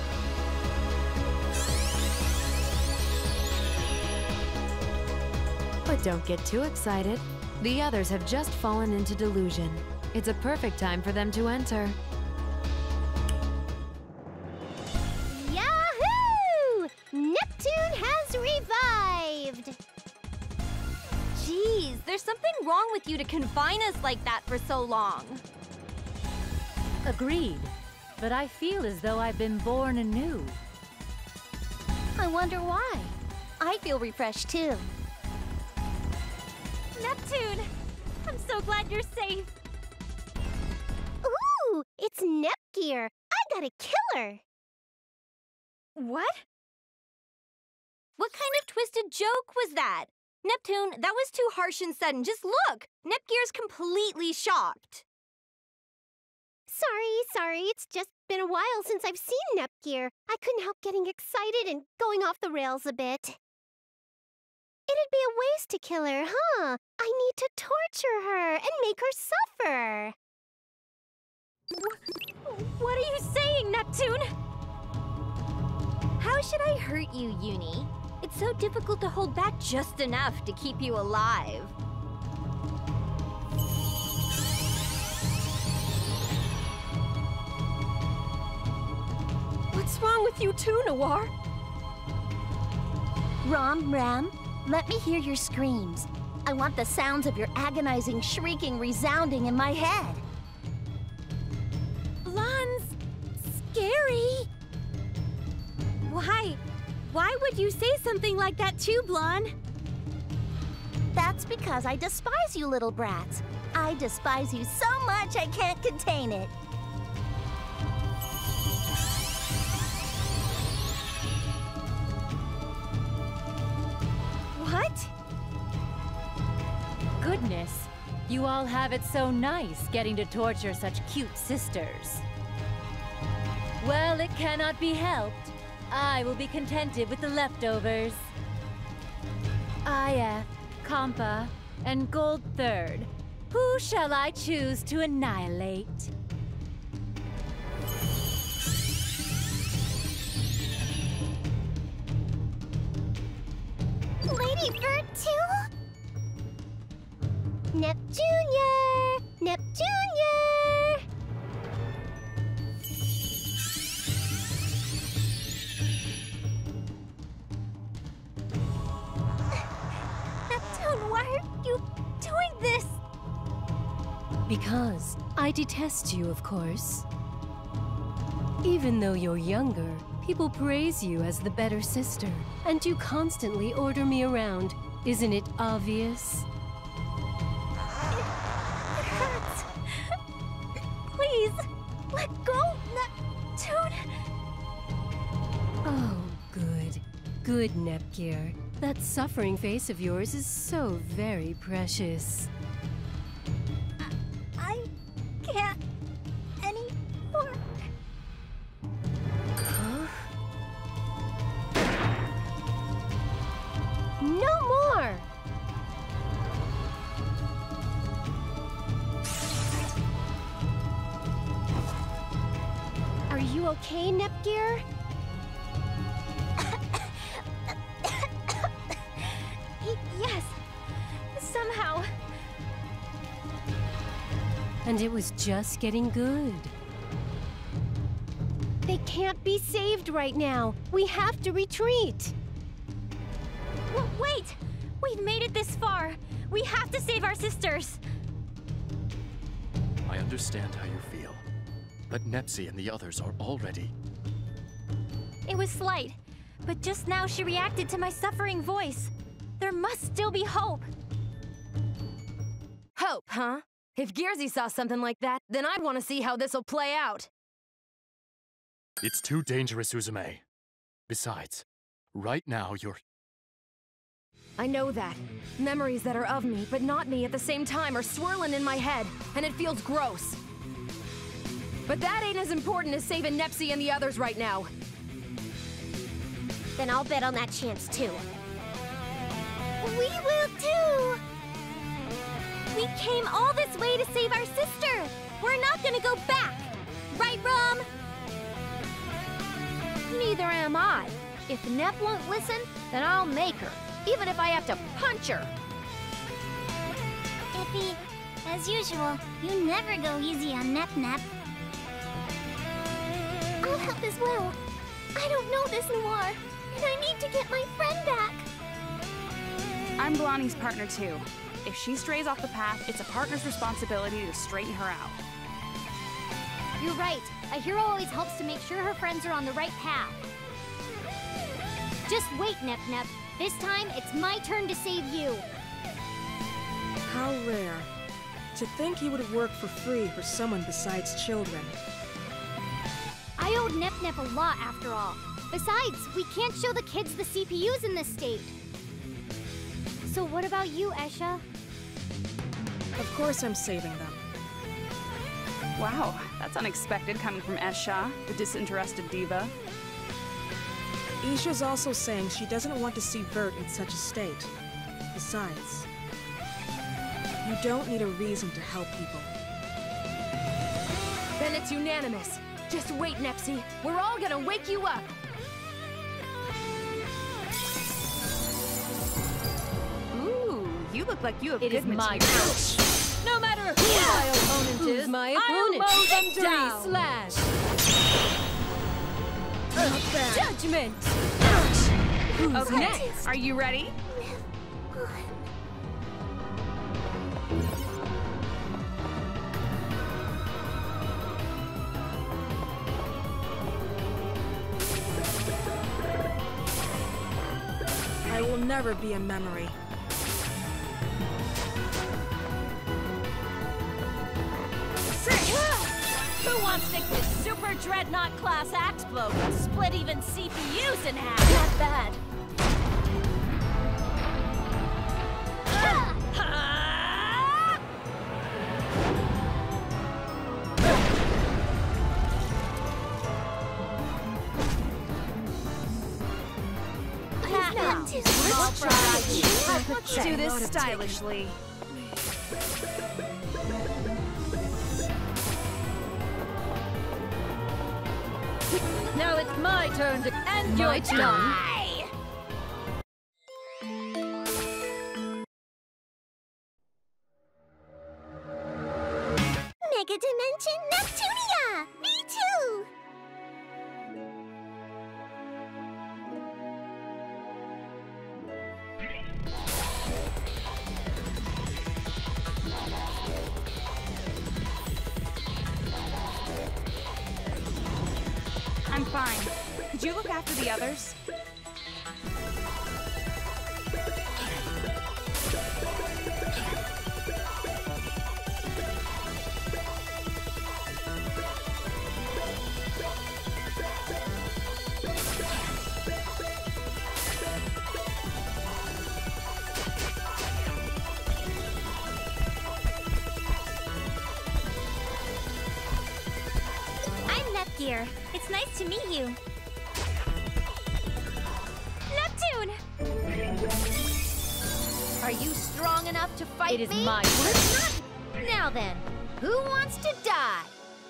But don't get too excited. The others have just fallen into delusion. It's a perfect time for them to enter. Yahoo! Neptune has revived! Jeez, there's something wrong with you to confine us like that for so long. Agreed. But I feel as though I've been born anew. I wonder why. I feel refreshed too. Neptune! I'm so glad you're safe. Ooh, it's Nepgear. I got a killer. What? What kind of twisted joke was that? Neptune, that was too harsh and sudden. Just look! Nepgear's completely shocked. Sorry. It's just been a while since I've seen Nepgear. I couldn't help getting excited and going off the rails a bit. It'd be a waste to kill her, huh? I need to torture her and make her suffer. What are you saying, Neptune? How should I hurt you, Uni? It's so difficult to hold back just enough to keep you alive. What's wrong with you too, Noir? Ram, let me hear your screams. I want the sounds of your agonizing shrieking resounding in my head. Blan's scary. Why would you say something like that too, Blan? That's because I despise you little brats. I despise you so much I can't contain it. What? Goodness, you all have it so nice getting to torture such cute sisters. Well, it cannot be helped. I will be contented with the leftovers. Aya, Kampa, and Gold Third. Who shall I choose to annihilate? Lady Bird too? Neptunior! Neptunior! Neptune, why are you doing this? Because I detest you, of course. Even though you're younger, people praise you as the better sister, and you constantly order me around. Isn't it obvious? It hurts. Please, let go, Neptune. Oh, good. Good, Nepgear. That suffering face of yours is so very precious. I can't anymore. Huh? No more! Are you okay, Nepgear? Yes, somehow. And it was just getting good. They can't be saved right now. We have to retreat. Wait! We've made it this far. We have to save our sisters. I understand how you feel, but Nepsi and the others are already... It was slight, but just now she reacted to my suffering voice. There must still be hope. Hope, huh? If Gearsy saw something like that, then I'd want to see how this'll play out. It's too dangerous, Uzume. Besides, right now you're... I know that. Memories that are of me, but not me at the same time, are swirling in my head, and it feels gross. But that ain't as important as saving Nepsi and the others right now. Then I'll bet on that chance too. We will too! We came all this way to save our sister! We're not gonna go back! Right, Rom? Neither am I. If Nep won't listen, then I'll make her, even if I have to punch her! Iffy, as usual, you never go easy on Nep. I'll help as well. I don't know this Noir, and I need to get my friend back. I'm Blondie's partner too. If she strays off the path, it's a partner's responsibility to straighten her out. You're right. A hero always helps to make sure her friends are on the right path. Just wait, Nep. This time, it's my turn to save you. How rare. To think he would work for free for someone besides children. I owed Nep a lot, after all. Besides, we can't show the kids the CPUs in this state. So what about you, Esha? Of course I'm saving them. Wow, that's unexpected coming from Esha, the disinterested diva. Isha's also saying she doesn't want to see Vert in such a state. Besides, you don't need a reason to help people. Then it's unanimous. Just wait, Nepsy. We're all gonna wake you up. Ooh, you look like you have It good is my material. No matter who my opponent Who's is, my I'll opponent? mow them down. Slash! Judgment! Who's Okay, next? are you ready? I will never be a memory. Who wants to get Super Dreadnought class axe blow to split even CPUs in half? Not bad. Let's do this stylishly. Now it's my turn to end My your turn? die! Mega Dimension Neptunia! V2! I'm fine. Could you look after the others? I'm Nepgear. It's nice to meet you. Neptune! Are you strong enough to fight It is me? my turn. Now then, who wants to die?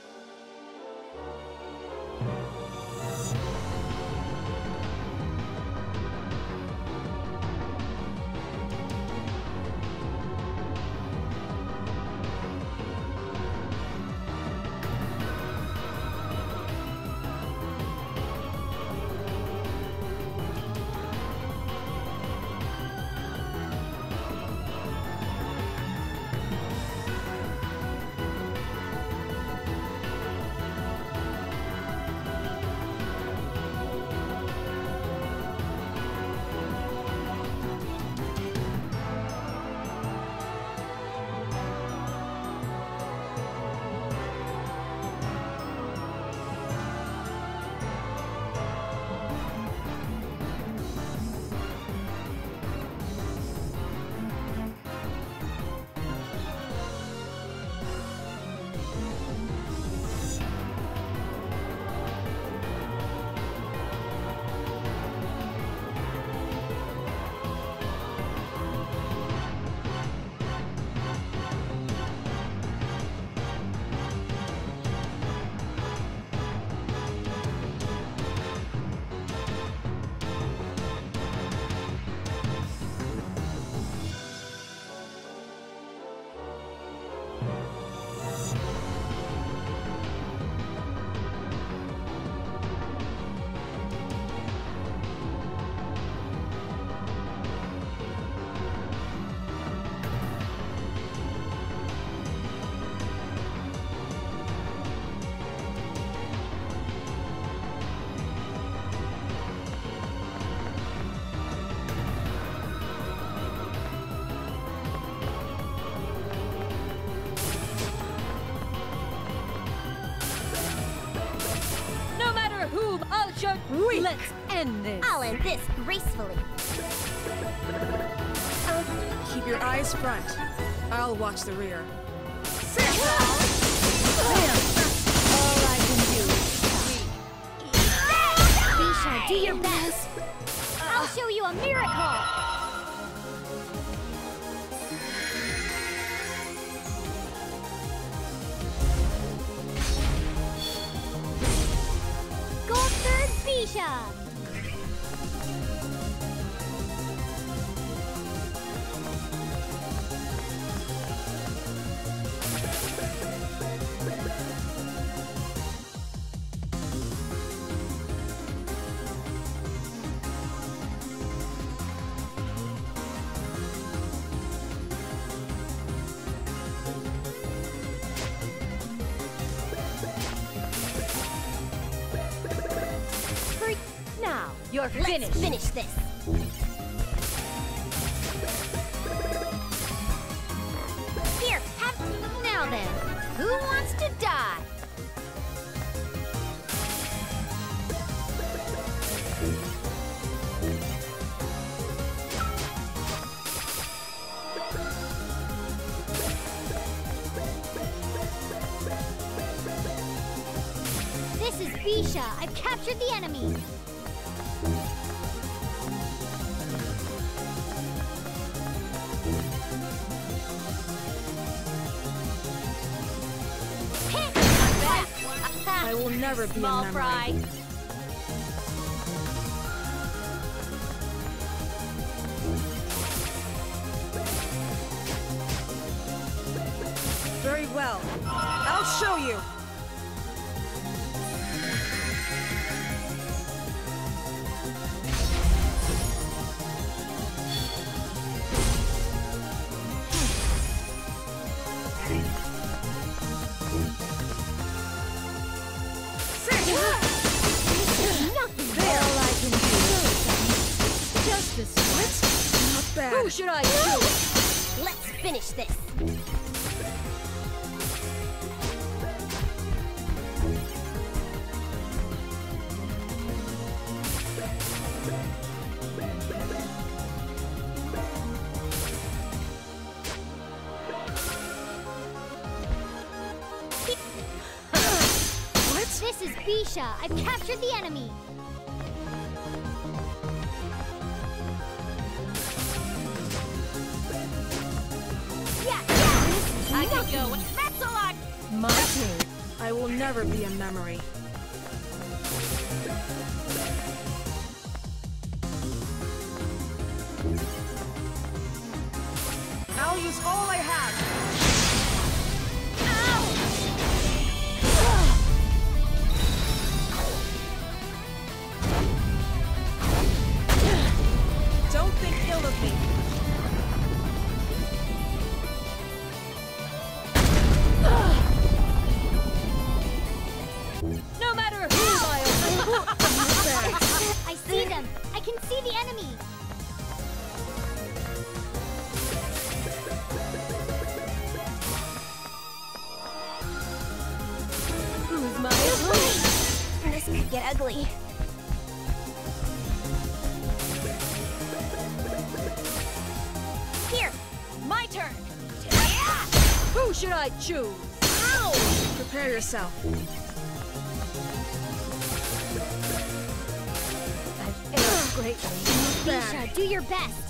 Let's end this. I'll end this gracefully. Keep your eyes front. I'll watch the rear. All I can do is Bisha, do your best. I'll show you a miracle. Bisha! Now, you're finished. Let's finish this. Here, have... Now then, who wants to die? This is Bisha. I've captured the enemy. I will never be Small a memory. fry. Very well. I'll show you. Just a switch. Not bad. Who should I choose? Let's finish this. What? This is Bisha. I've captured the enemy. I could go with Metzelot! My turn. I will never be a memory. I'll use all I have. Don't think ill of me. No matter who I I see them. I can see the enemy. Who's my opponent? This could get ugly. Here, my turn. Who should I choose? Prepare yourself. I've aged greatly. Bisha, do your best.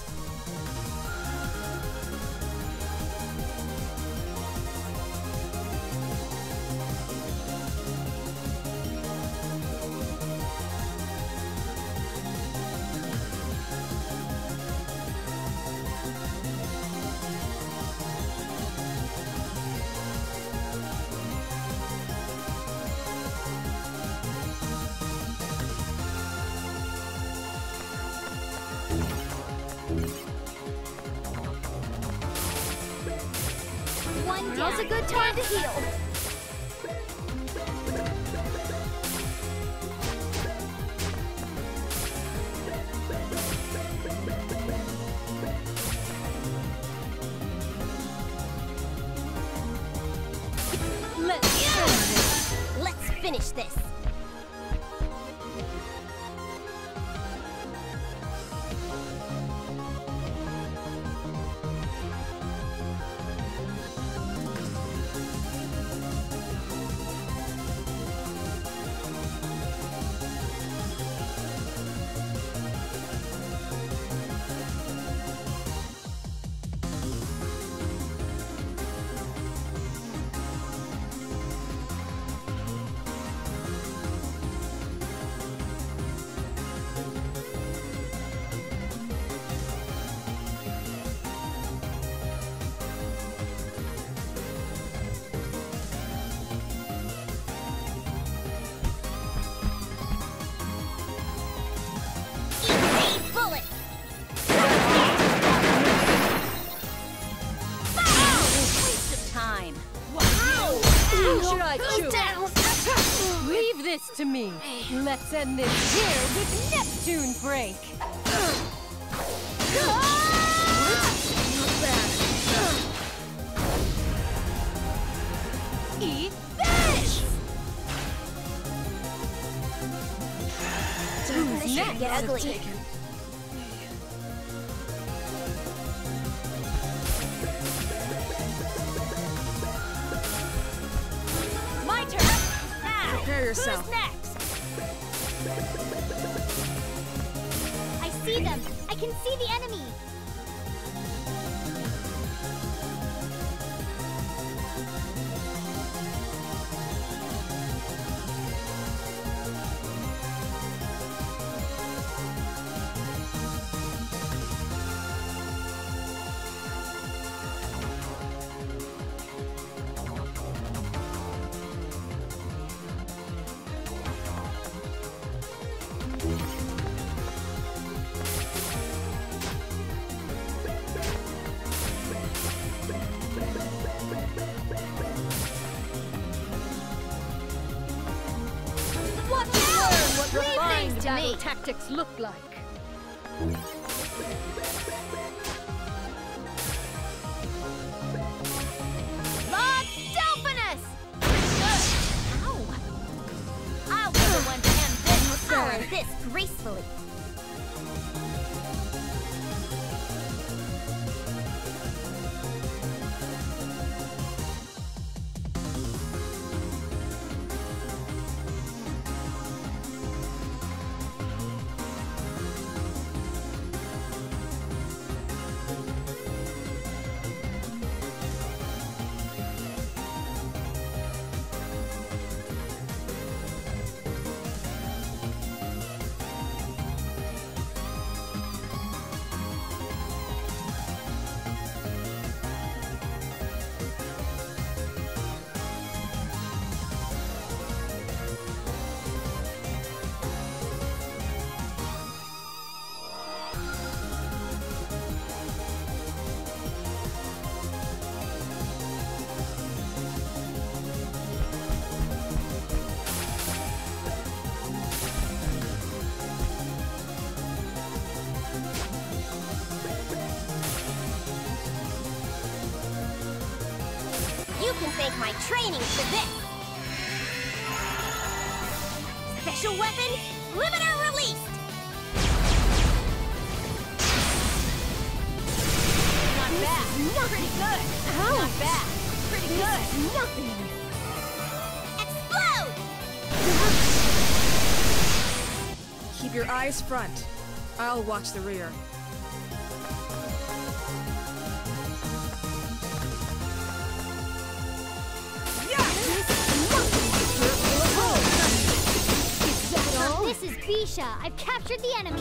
One down. Now's a good time to heal. Let's finish this. Let's end this here with Neptune Break! Eat this! This should get ugly. My turn! Now! Prepare yourself. Who's next? I see them! I can see the enemy! Refined battle tactics look like. Lord Delphinus! Ow! I'll be the one to end this. I'll end this gracefully. You can thank my training for this! Special weapon, limiter released! Not bad. Pretty good. Not bad. Pretty good. Nothing! Explode! Keep your eyes front. I'll watch the rear. This is Bisha. I've captured the enemy.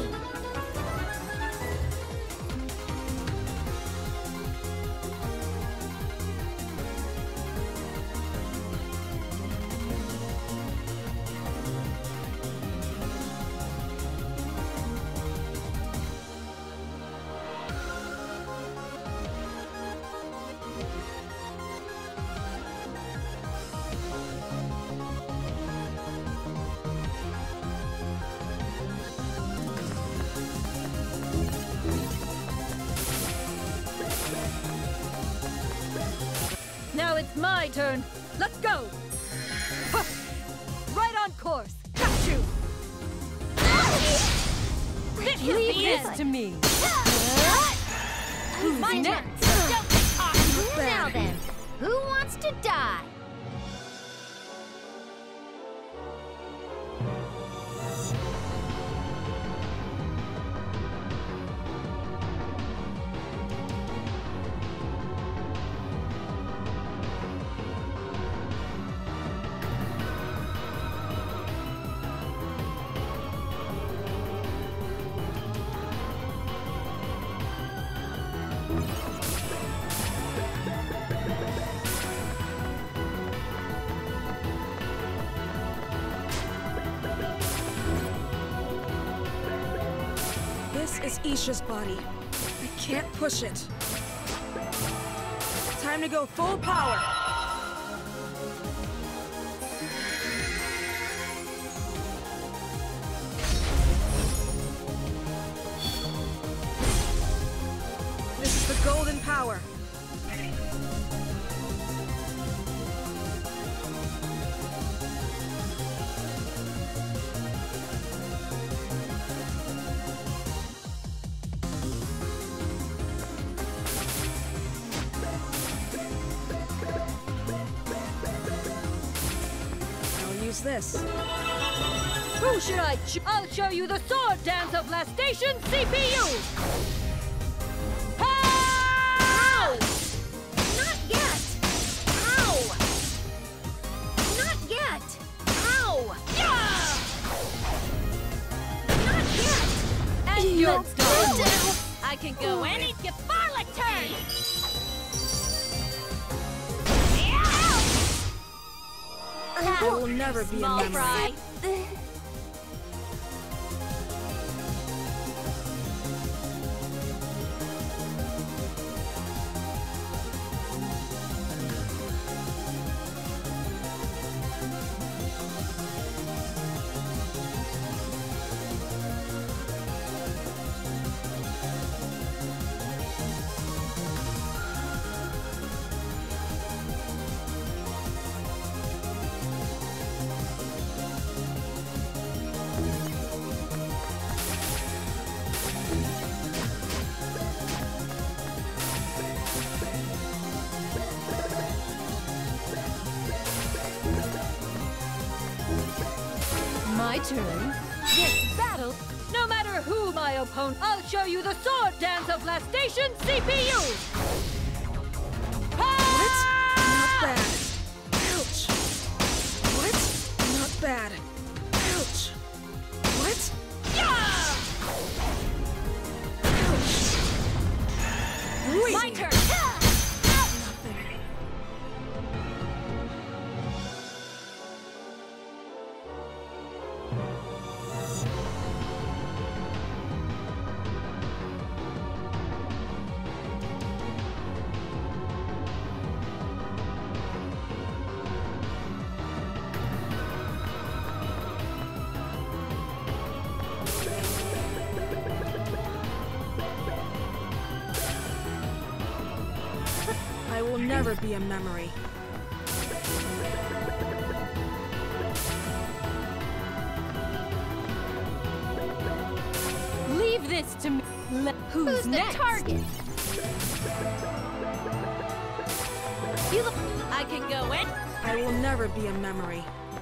Now it's my turn. Let's go. Huh. Right on course. Got you. Leave this to me! Who's my next? turn. Don't be talking. Now then, who wants to die? This is Isha's body. I can't push it. Time to go full power. power. I'll use this. Who should I I'll show you the sword dance of Last Station CPU! Ow! Not yet! Ow! Not yet! Ow! Yeah! Not yet! And you're done! I can go any Gefarlic turn! I will never be a memory. Fry. My turn. This battle, no matter who my opponent, I'll show you the sword dance of Last Station CPU! What? Not bad. Ouch. What? Not bad. Ouch. What? Ouch. My turn! I will never be a memory. Leave this to me. Who's next? The target? You look. I can go in. I will never be a memory.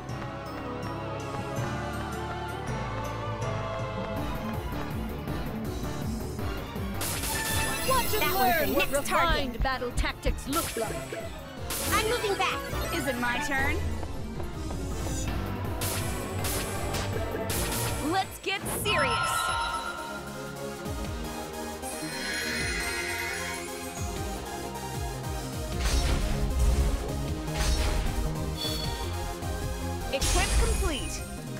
Watch and That was learn the what next refined target. battle tactics look like. I'm moving back. Is it my turn? Let's get serious. Equip complete.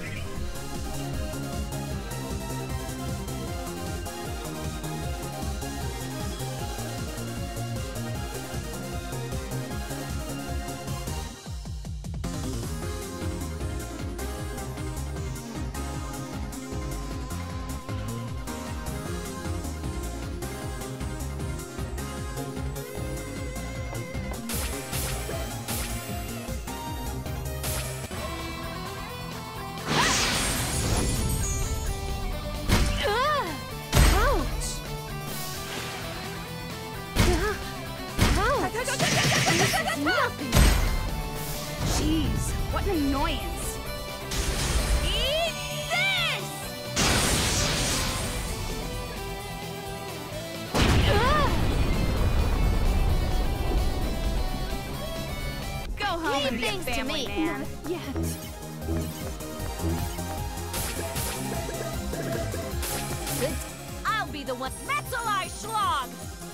Jeez, what an annoyance. Eat this! Go home and be a family man. I'll be the one. Metzelai Schlag!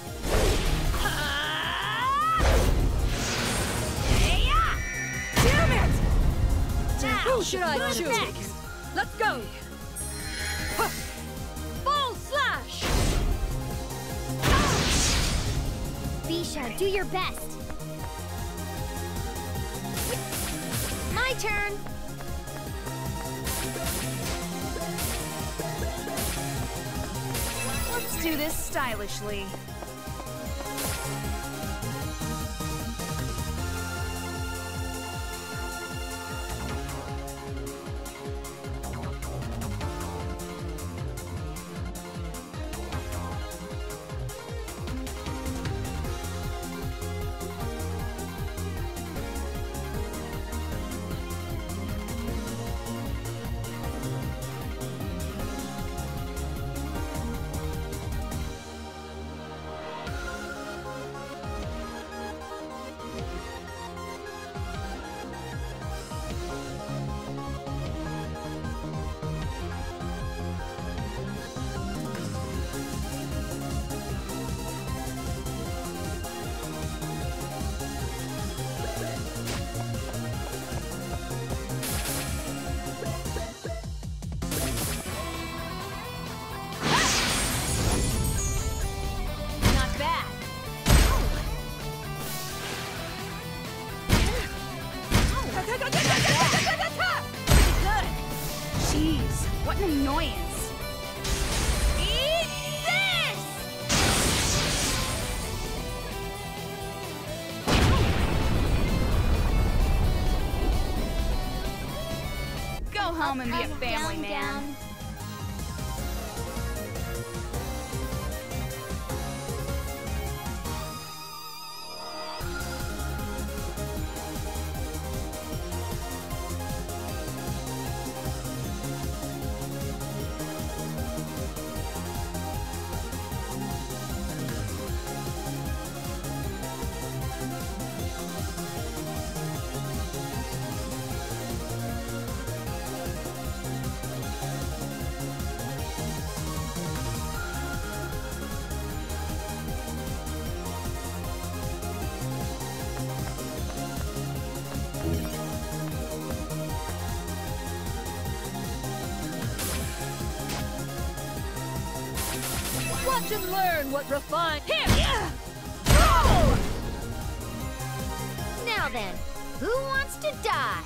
Damn it! Now, Who should I who's choose? next? Let's go! Full slash! Bisha, do your best. My turn. Let's do this stylishly. Jeez, what an annoyance. Eat this! Go home and be a family man. Watch and learn what refined. Here! Go! Now then, who wants to die?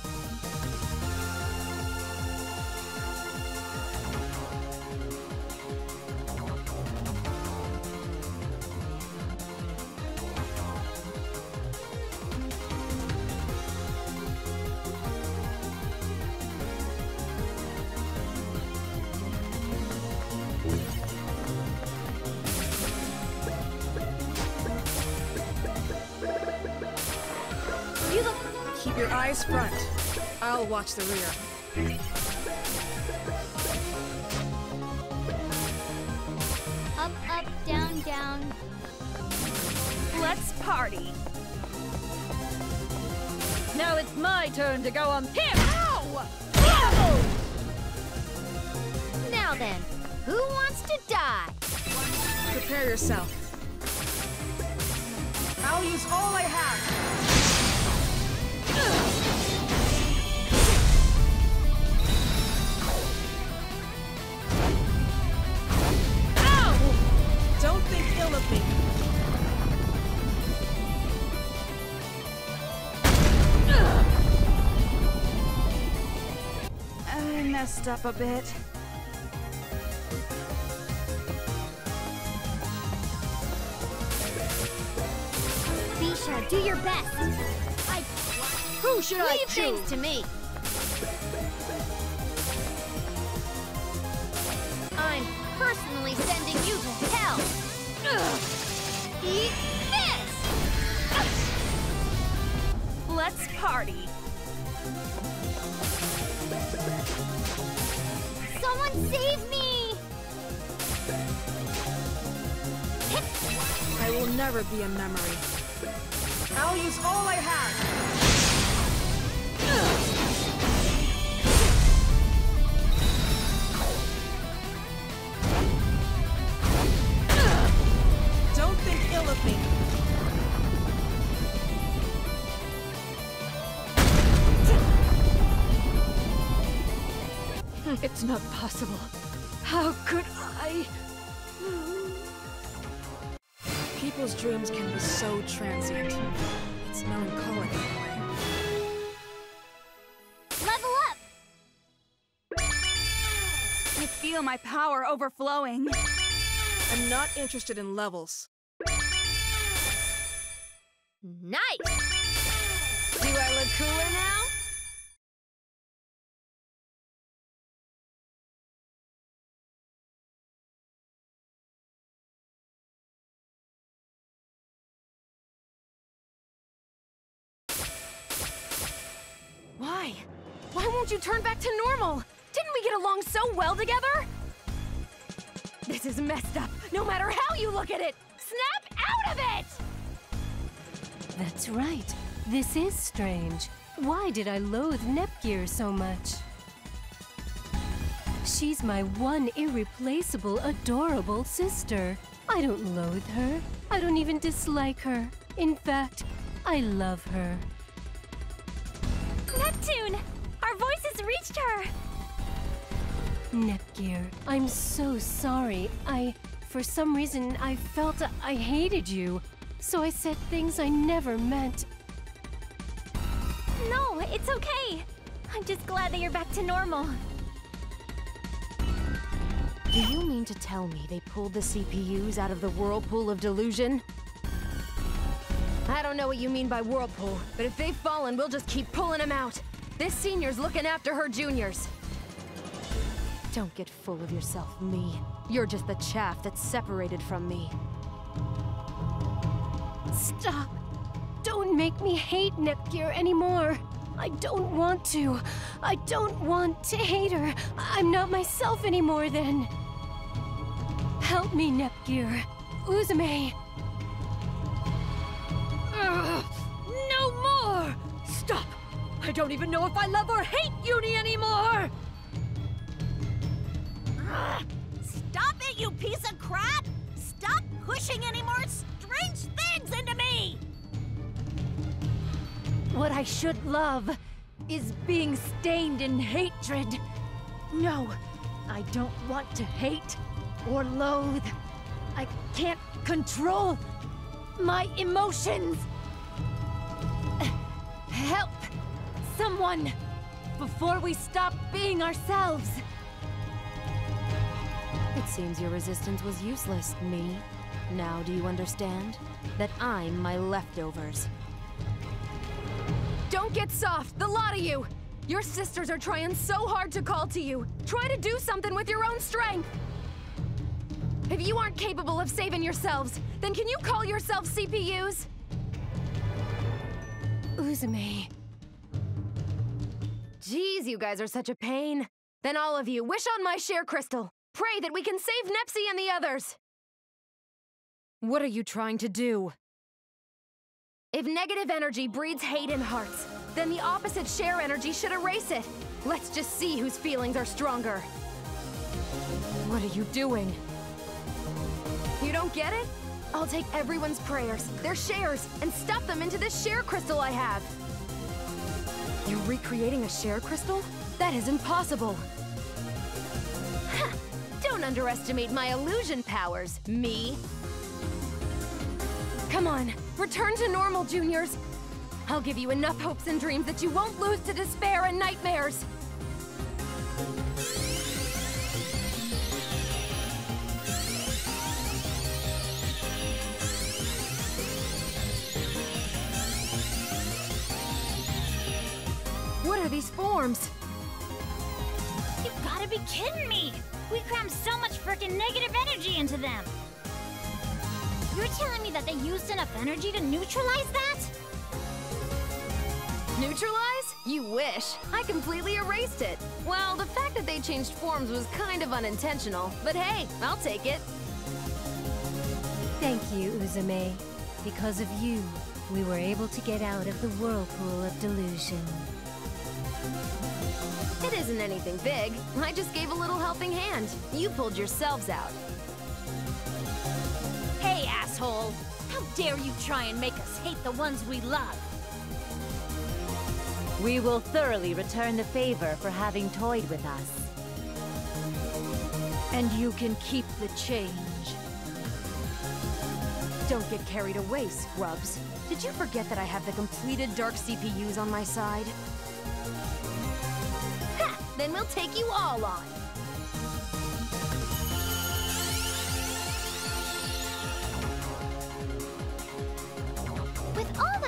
Keep your eyes front. I'll watch the rear. Up, up, down, down. Let's party. Now it's my turn to go on. Here! Ow! Now then, who wants to die? Prepare yourself. I'll use all I have. Ow! Don't think ill of me. I messed up a bit. Bisha, do your best. Who should I Leave choose? things to me. I'm personally sending you to hell. Eat this! Let's party. Someone save me! I will never be a memory. I'll use all I have. Don't think ill of me. It's not possible. How could I? People's dreams can be so transient. It's melancholic in a way. Level up! I feel my power overflowing. I'm not interested in levels. Nice! Do I look cooler now? Why? Why won't you turn back to normal? Didn't we get along so well together? This is messed up, no matter how you look at it! Snap out of it! That's right. This is strange. Why did I loathe Nepgear so much? She's my one irreplaceable, adorable sister. I don't loathe her. I don't even dislike her. In fact, I love her. Neptune! Our voices reached her! Nepgear, I'm so sorry. For some reason, I felt I hated you. So I said things I never meant. No, it's okay. I'm just glad that you're back to normal. Do you mean to tell me they pulled the CPUs out of the whirlpool of delusion? I don't know what you mean by whirlpool, but if they've fallen, we'll just keep pulling them out. This senior's looking after her juniors. Don't get full of yourself, me. You're just the chaff that's separated from me. Stop! Don't make me hate Nepgear anymore. I don't want to. I don't want to hate her. I'm not myself anymore then. Help me, Nepgear. Uzume. No more! Stop! I don't even know if I love or hate Uni anymore! Stop it, you piece of crap! Stop pushing any more strange things into me! What I should love is being stained in hatred. No, I don't want to hate or loathe. I can't control my emotions. Help! Someone! Before we stop being ourselves! It seems your resistance was useless, me. Now do you understand? That I'm my leftovers. Don't get soft, the lot of you! Your sisters are trying so hard to call to you. Try to do something with your own strength! If you aren't capable of saving yourselves, then can you call yourselves CPUs? Uzume. Jeez, you guys are such a pain. Then all of you, wish on my share crystal. Pray that we can save Nepsi and the others. What are you trying to do? If negative energy breeds hate in hearts, then the opposite share energy should erase it. Let's just see whose feelings are stronger. What are you doing? You don't get it? I'll take everyone's prayers, their shares, and stuff them into this share crystal I have. You're recreating a share crystal? That is impossible. Ha! Don't underestimate my illusion powers, me. Come on, return to normal, juniors. I'll give you enough hopes and dreams that you won't lose to despair and nightmares. What are these forms? You gotta be kidding me! We crammed so much frickin' negative energy into them! You're telling me that they used enough energy to neutralize that? Neutralize? You wish. I completely erased it. Well, the fact that they changed forms was kind of unintentional, but hey, I'll take it. Thank you, Uzume. Because of you, we were able to get out of the whirlpool of delusion. It isn't anything big. I just gave a little helping hand. You pulled yourselves out. Hey, asshole! How dare you try and make us hate the ones we love? We will thoroughly return the favor for having toyed with us. And you can keep the change. Don't get carried away, scrubs. Did you forget that I have the completed Dark CPUs on my side? Ha! Then we'll take you all on! With all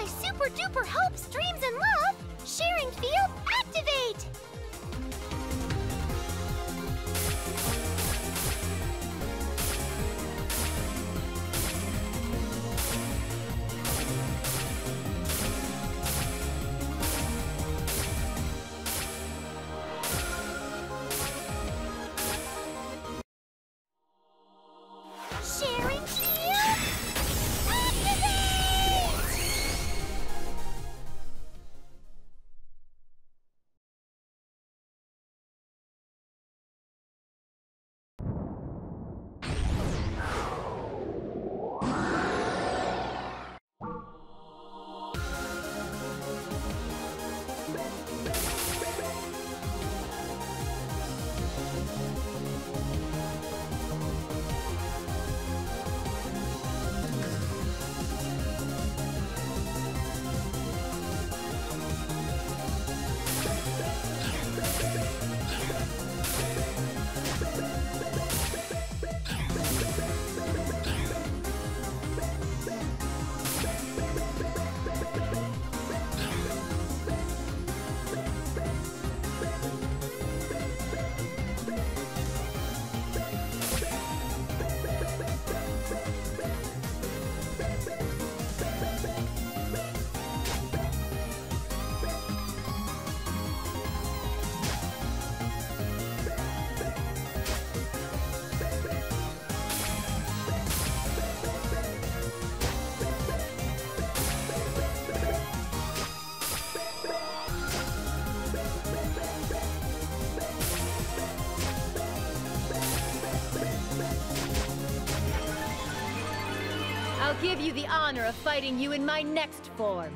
I'll give you the honor of fighting you in my next form.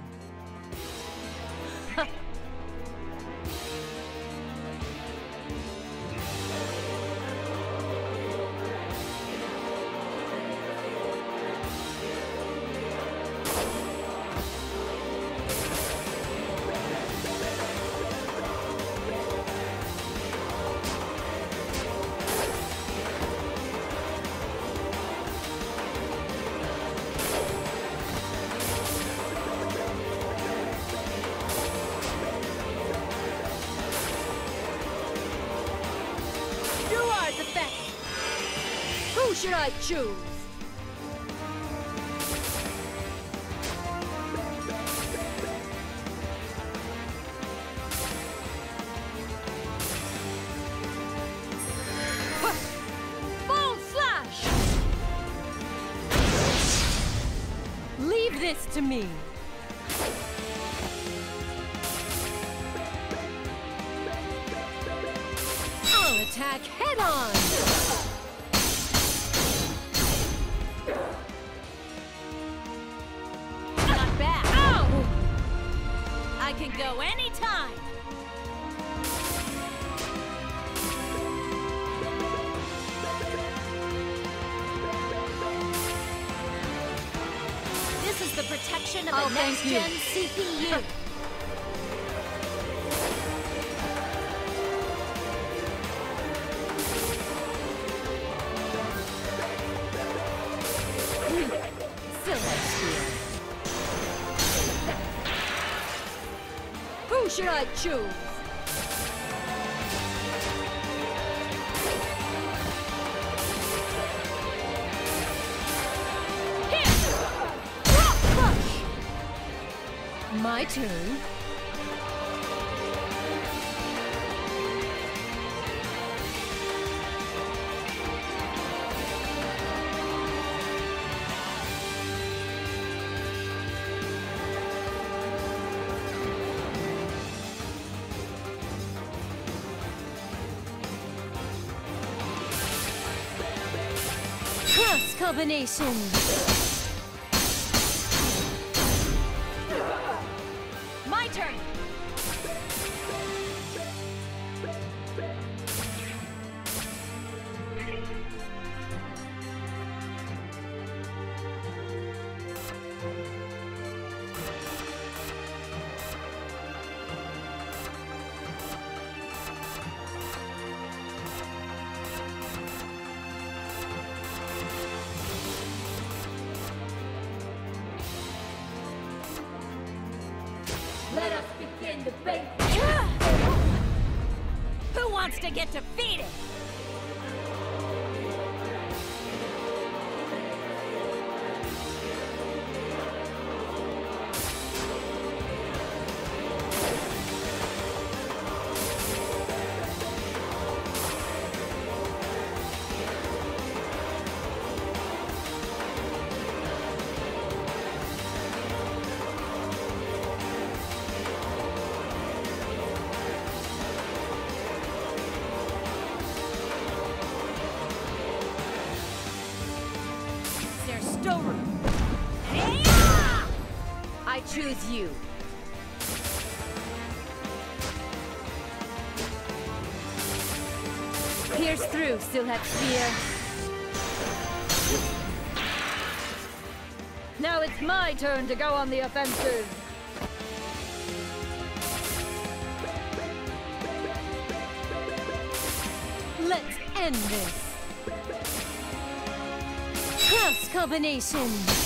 Who should I choose? Full slash! Leave this to me. I'll attack head on! Not bad. Ow! I can go anytime. This is the protection of a next-gen CPU. Who should I choose? My turn. Cross combination. My turn. Let us begin the banquet. Who wants to get defeated? There's still room. I choose you. Pierce through, Silhouette Spear. Now it's my turn to go on the offensive. Let's end this. Cross combination.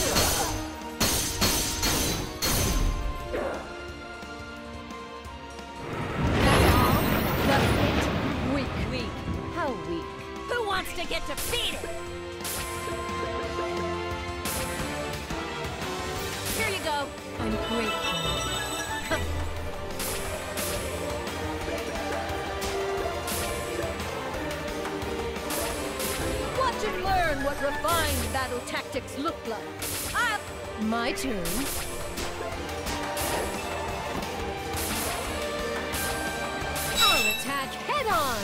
That's it. Weak. How weak? Who wants to get defeated? Here you go. I'm grateful. Watch and learn what refined battle tactics look like. My turn. I'll attack head on!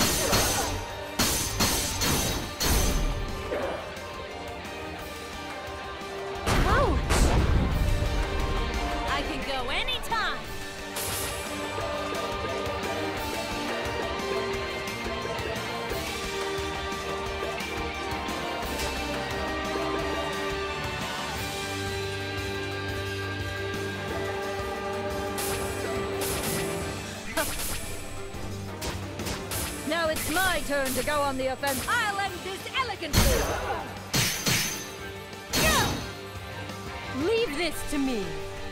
it's my turn to go on the offense. I'll end this elegantly! Leave this to me.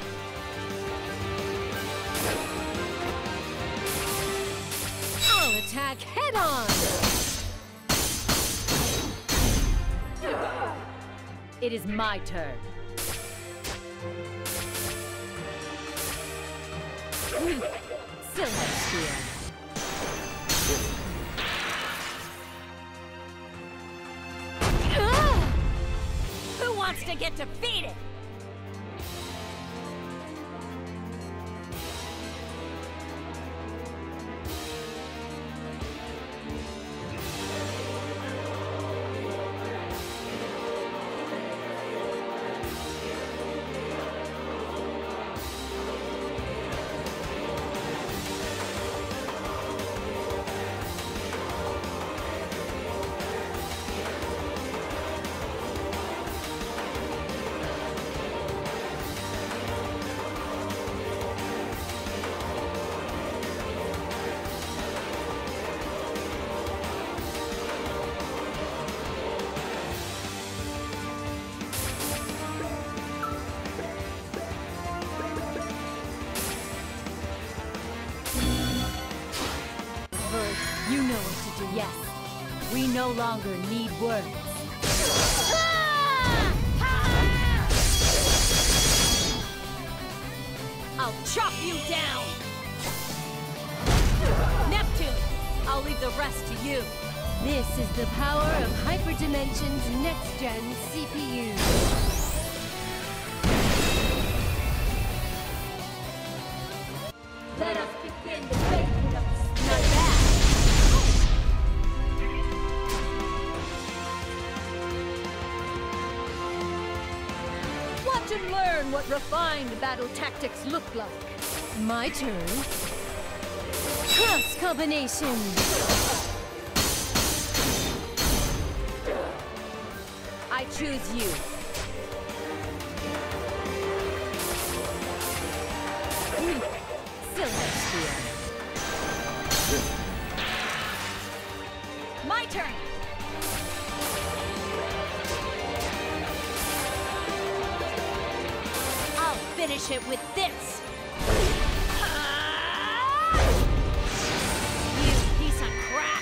I'll attack head on. It is my turn. Silhouette Spear. Who wants to get defeated? You know what to do. Yes. We no longer need words. I'll chop you down! Neptune, I'll leave the rest to you. This is the power of Hyperdimension's next-gen CPU. Let us begin the making of not bad. Watch and learn what refined battle tactics look like. My turn. Cross combination. I choose you. Silhouette Spear. My turn! I'll finish it with this! You piece of crap!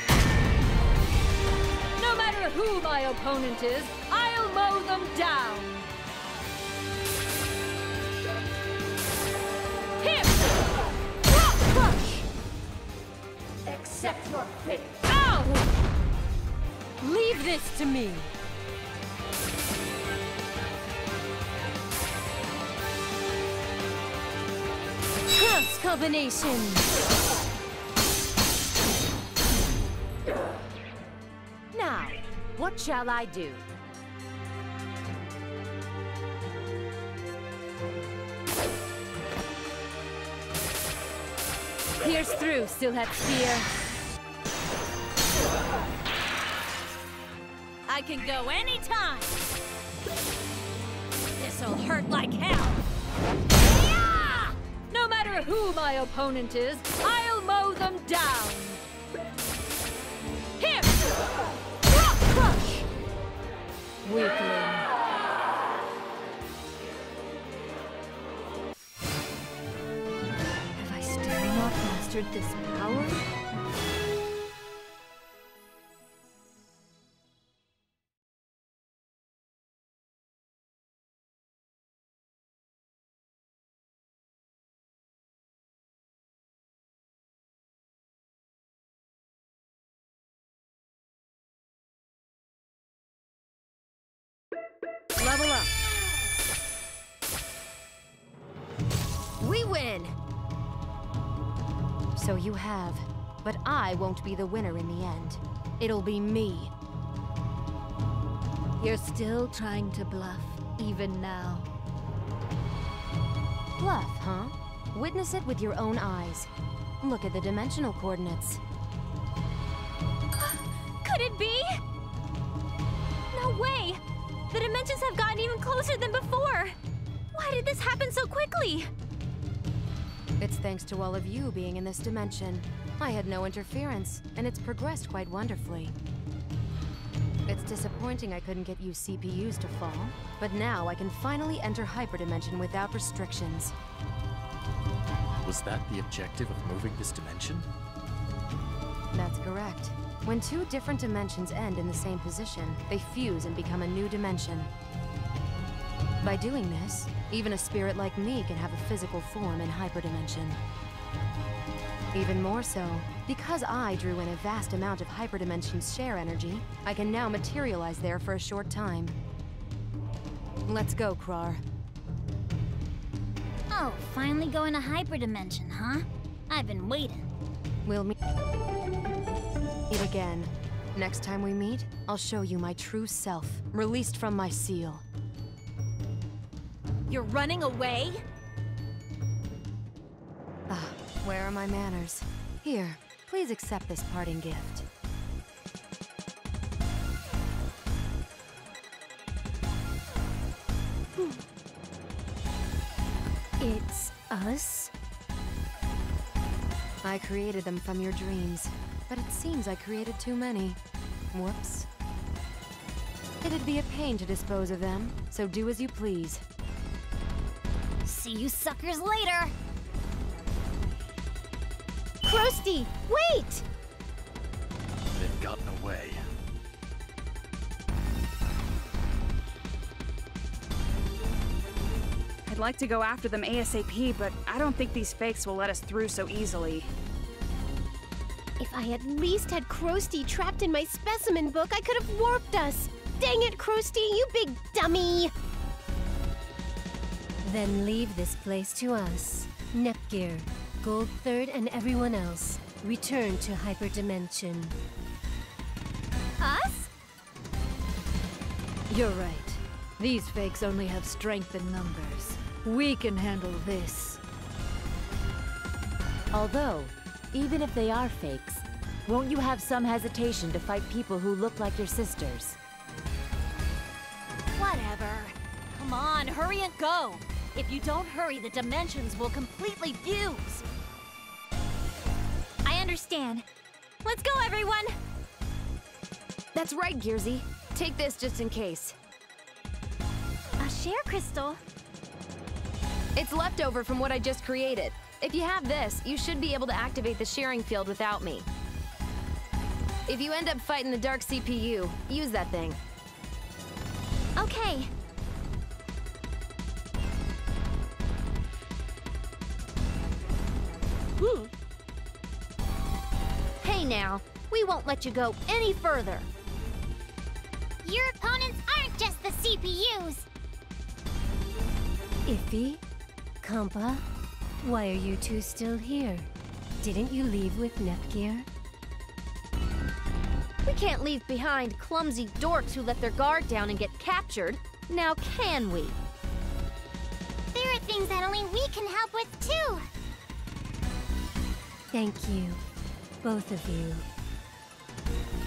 No matter who my opponent is, I'll mow them down! Here! Rock Crush! Accept your fate! Ow! Leave this to me. Cross combination. Now, what shall I do? Pierce through, Silhouette Spear. I can go anytime! This'll hurt like hell! Yeah! No matter who my opponent is, I'll mow them down! Here! Rock Crush! Weakling. Have I still not mastered this power? Level up. We win! So you have, but I won't be the winner in the end. It'll be me. You're still trying to bluff, even now. Bluff, huh? Witness it with your own eyes. Look at the dimensional coordinates. Could it be? No way! The dimensions have gotten even closer than before! Why did this happen so quickly? It's thanks to all of you being in this dimension. I had no interference, and it's progressed quite wonderfully. It's disappointing I couldn't get you CPUs to fall, but now I can finally enter Hyperdimension without restrictions. Was that the objective of moving this dimension? That's correct. When two different dimensions end in the same position, they fuse and become a new dimension. By doing this, even a spirit like me can have a physical form in Hyperdimension. Even more so, because I drew in a vast amount of Hyperdimension's share energy, I can now materialize there for a short time. Let's go, Krar. Oh, finally going to Hyperdimension, huh? I've been waiting. We'll meet again. Next time we meet, I'll show you my true self, released from my seal. You're running away? Ah, where are my manners? Here, please accept this parting gift. It's us? I created them from your dreams, but it seems I created too many. Whoops. It'd be a pain to dispose of them, so do as you please. See you suckers later! Krusty, wait! They've gotten away. I'd like to go after them ASAP, but I don't think these fakes will let us through so easily. If I at least had Krusty trapped in my specimen book, I could have warped us! Dang it, Krusty, you big dummy! Then leave this place to us. Nepgear, Gold Third, and everyone else. Return to Hyperdimension. Us? You're right. These fakes only have strength in numbers. We can handle this. Although, even if they are fakes, won't you have some hesitation to fight people who look like your sisters? Whatever. Come on, hurry and go. If you don't hurry, the dimensions will completely fuse. I understand. Let's go, everyone! That's right, Gearsy. Take this just in case. A share crystal? It's leftover from what I just created. If you have this, you should be able to activate the sharing field without me. If you end up fighting the Dark CPU, use that thing. Okay. Hey now, we won't let you go any further. Your opponents aren't just the CPUs! Iffy? Kampa? Why are you two still here? Didn't you leave with Nepgear? We can't leave behind clumsy dorks who let their guard down and get captured. Now can we? There are things that only we can help with, too! Thank you, both of you.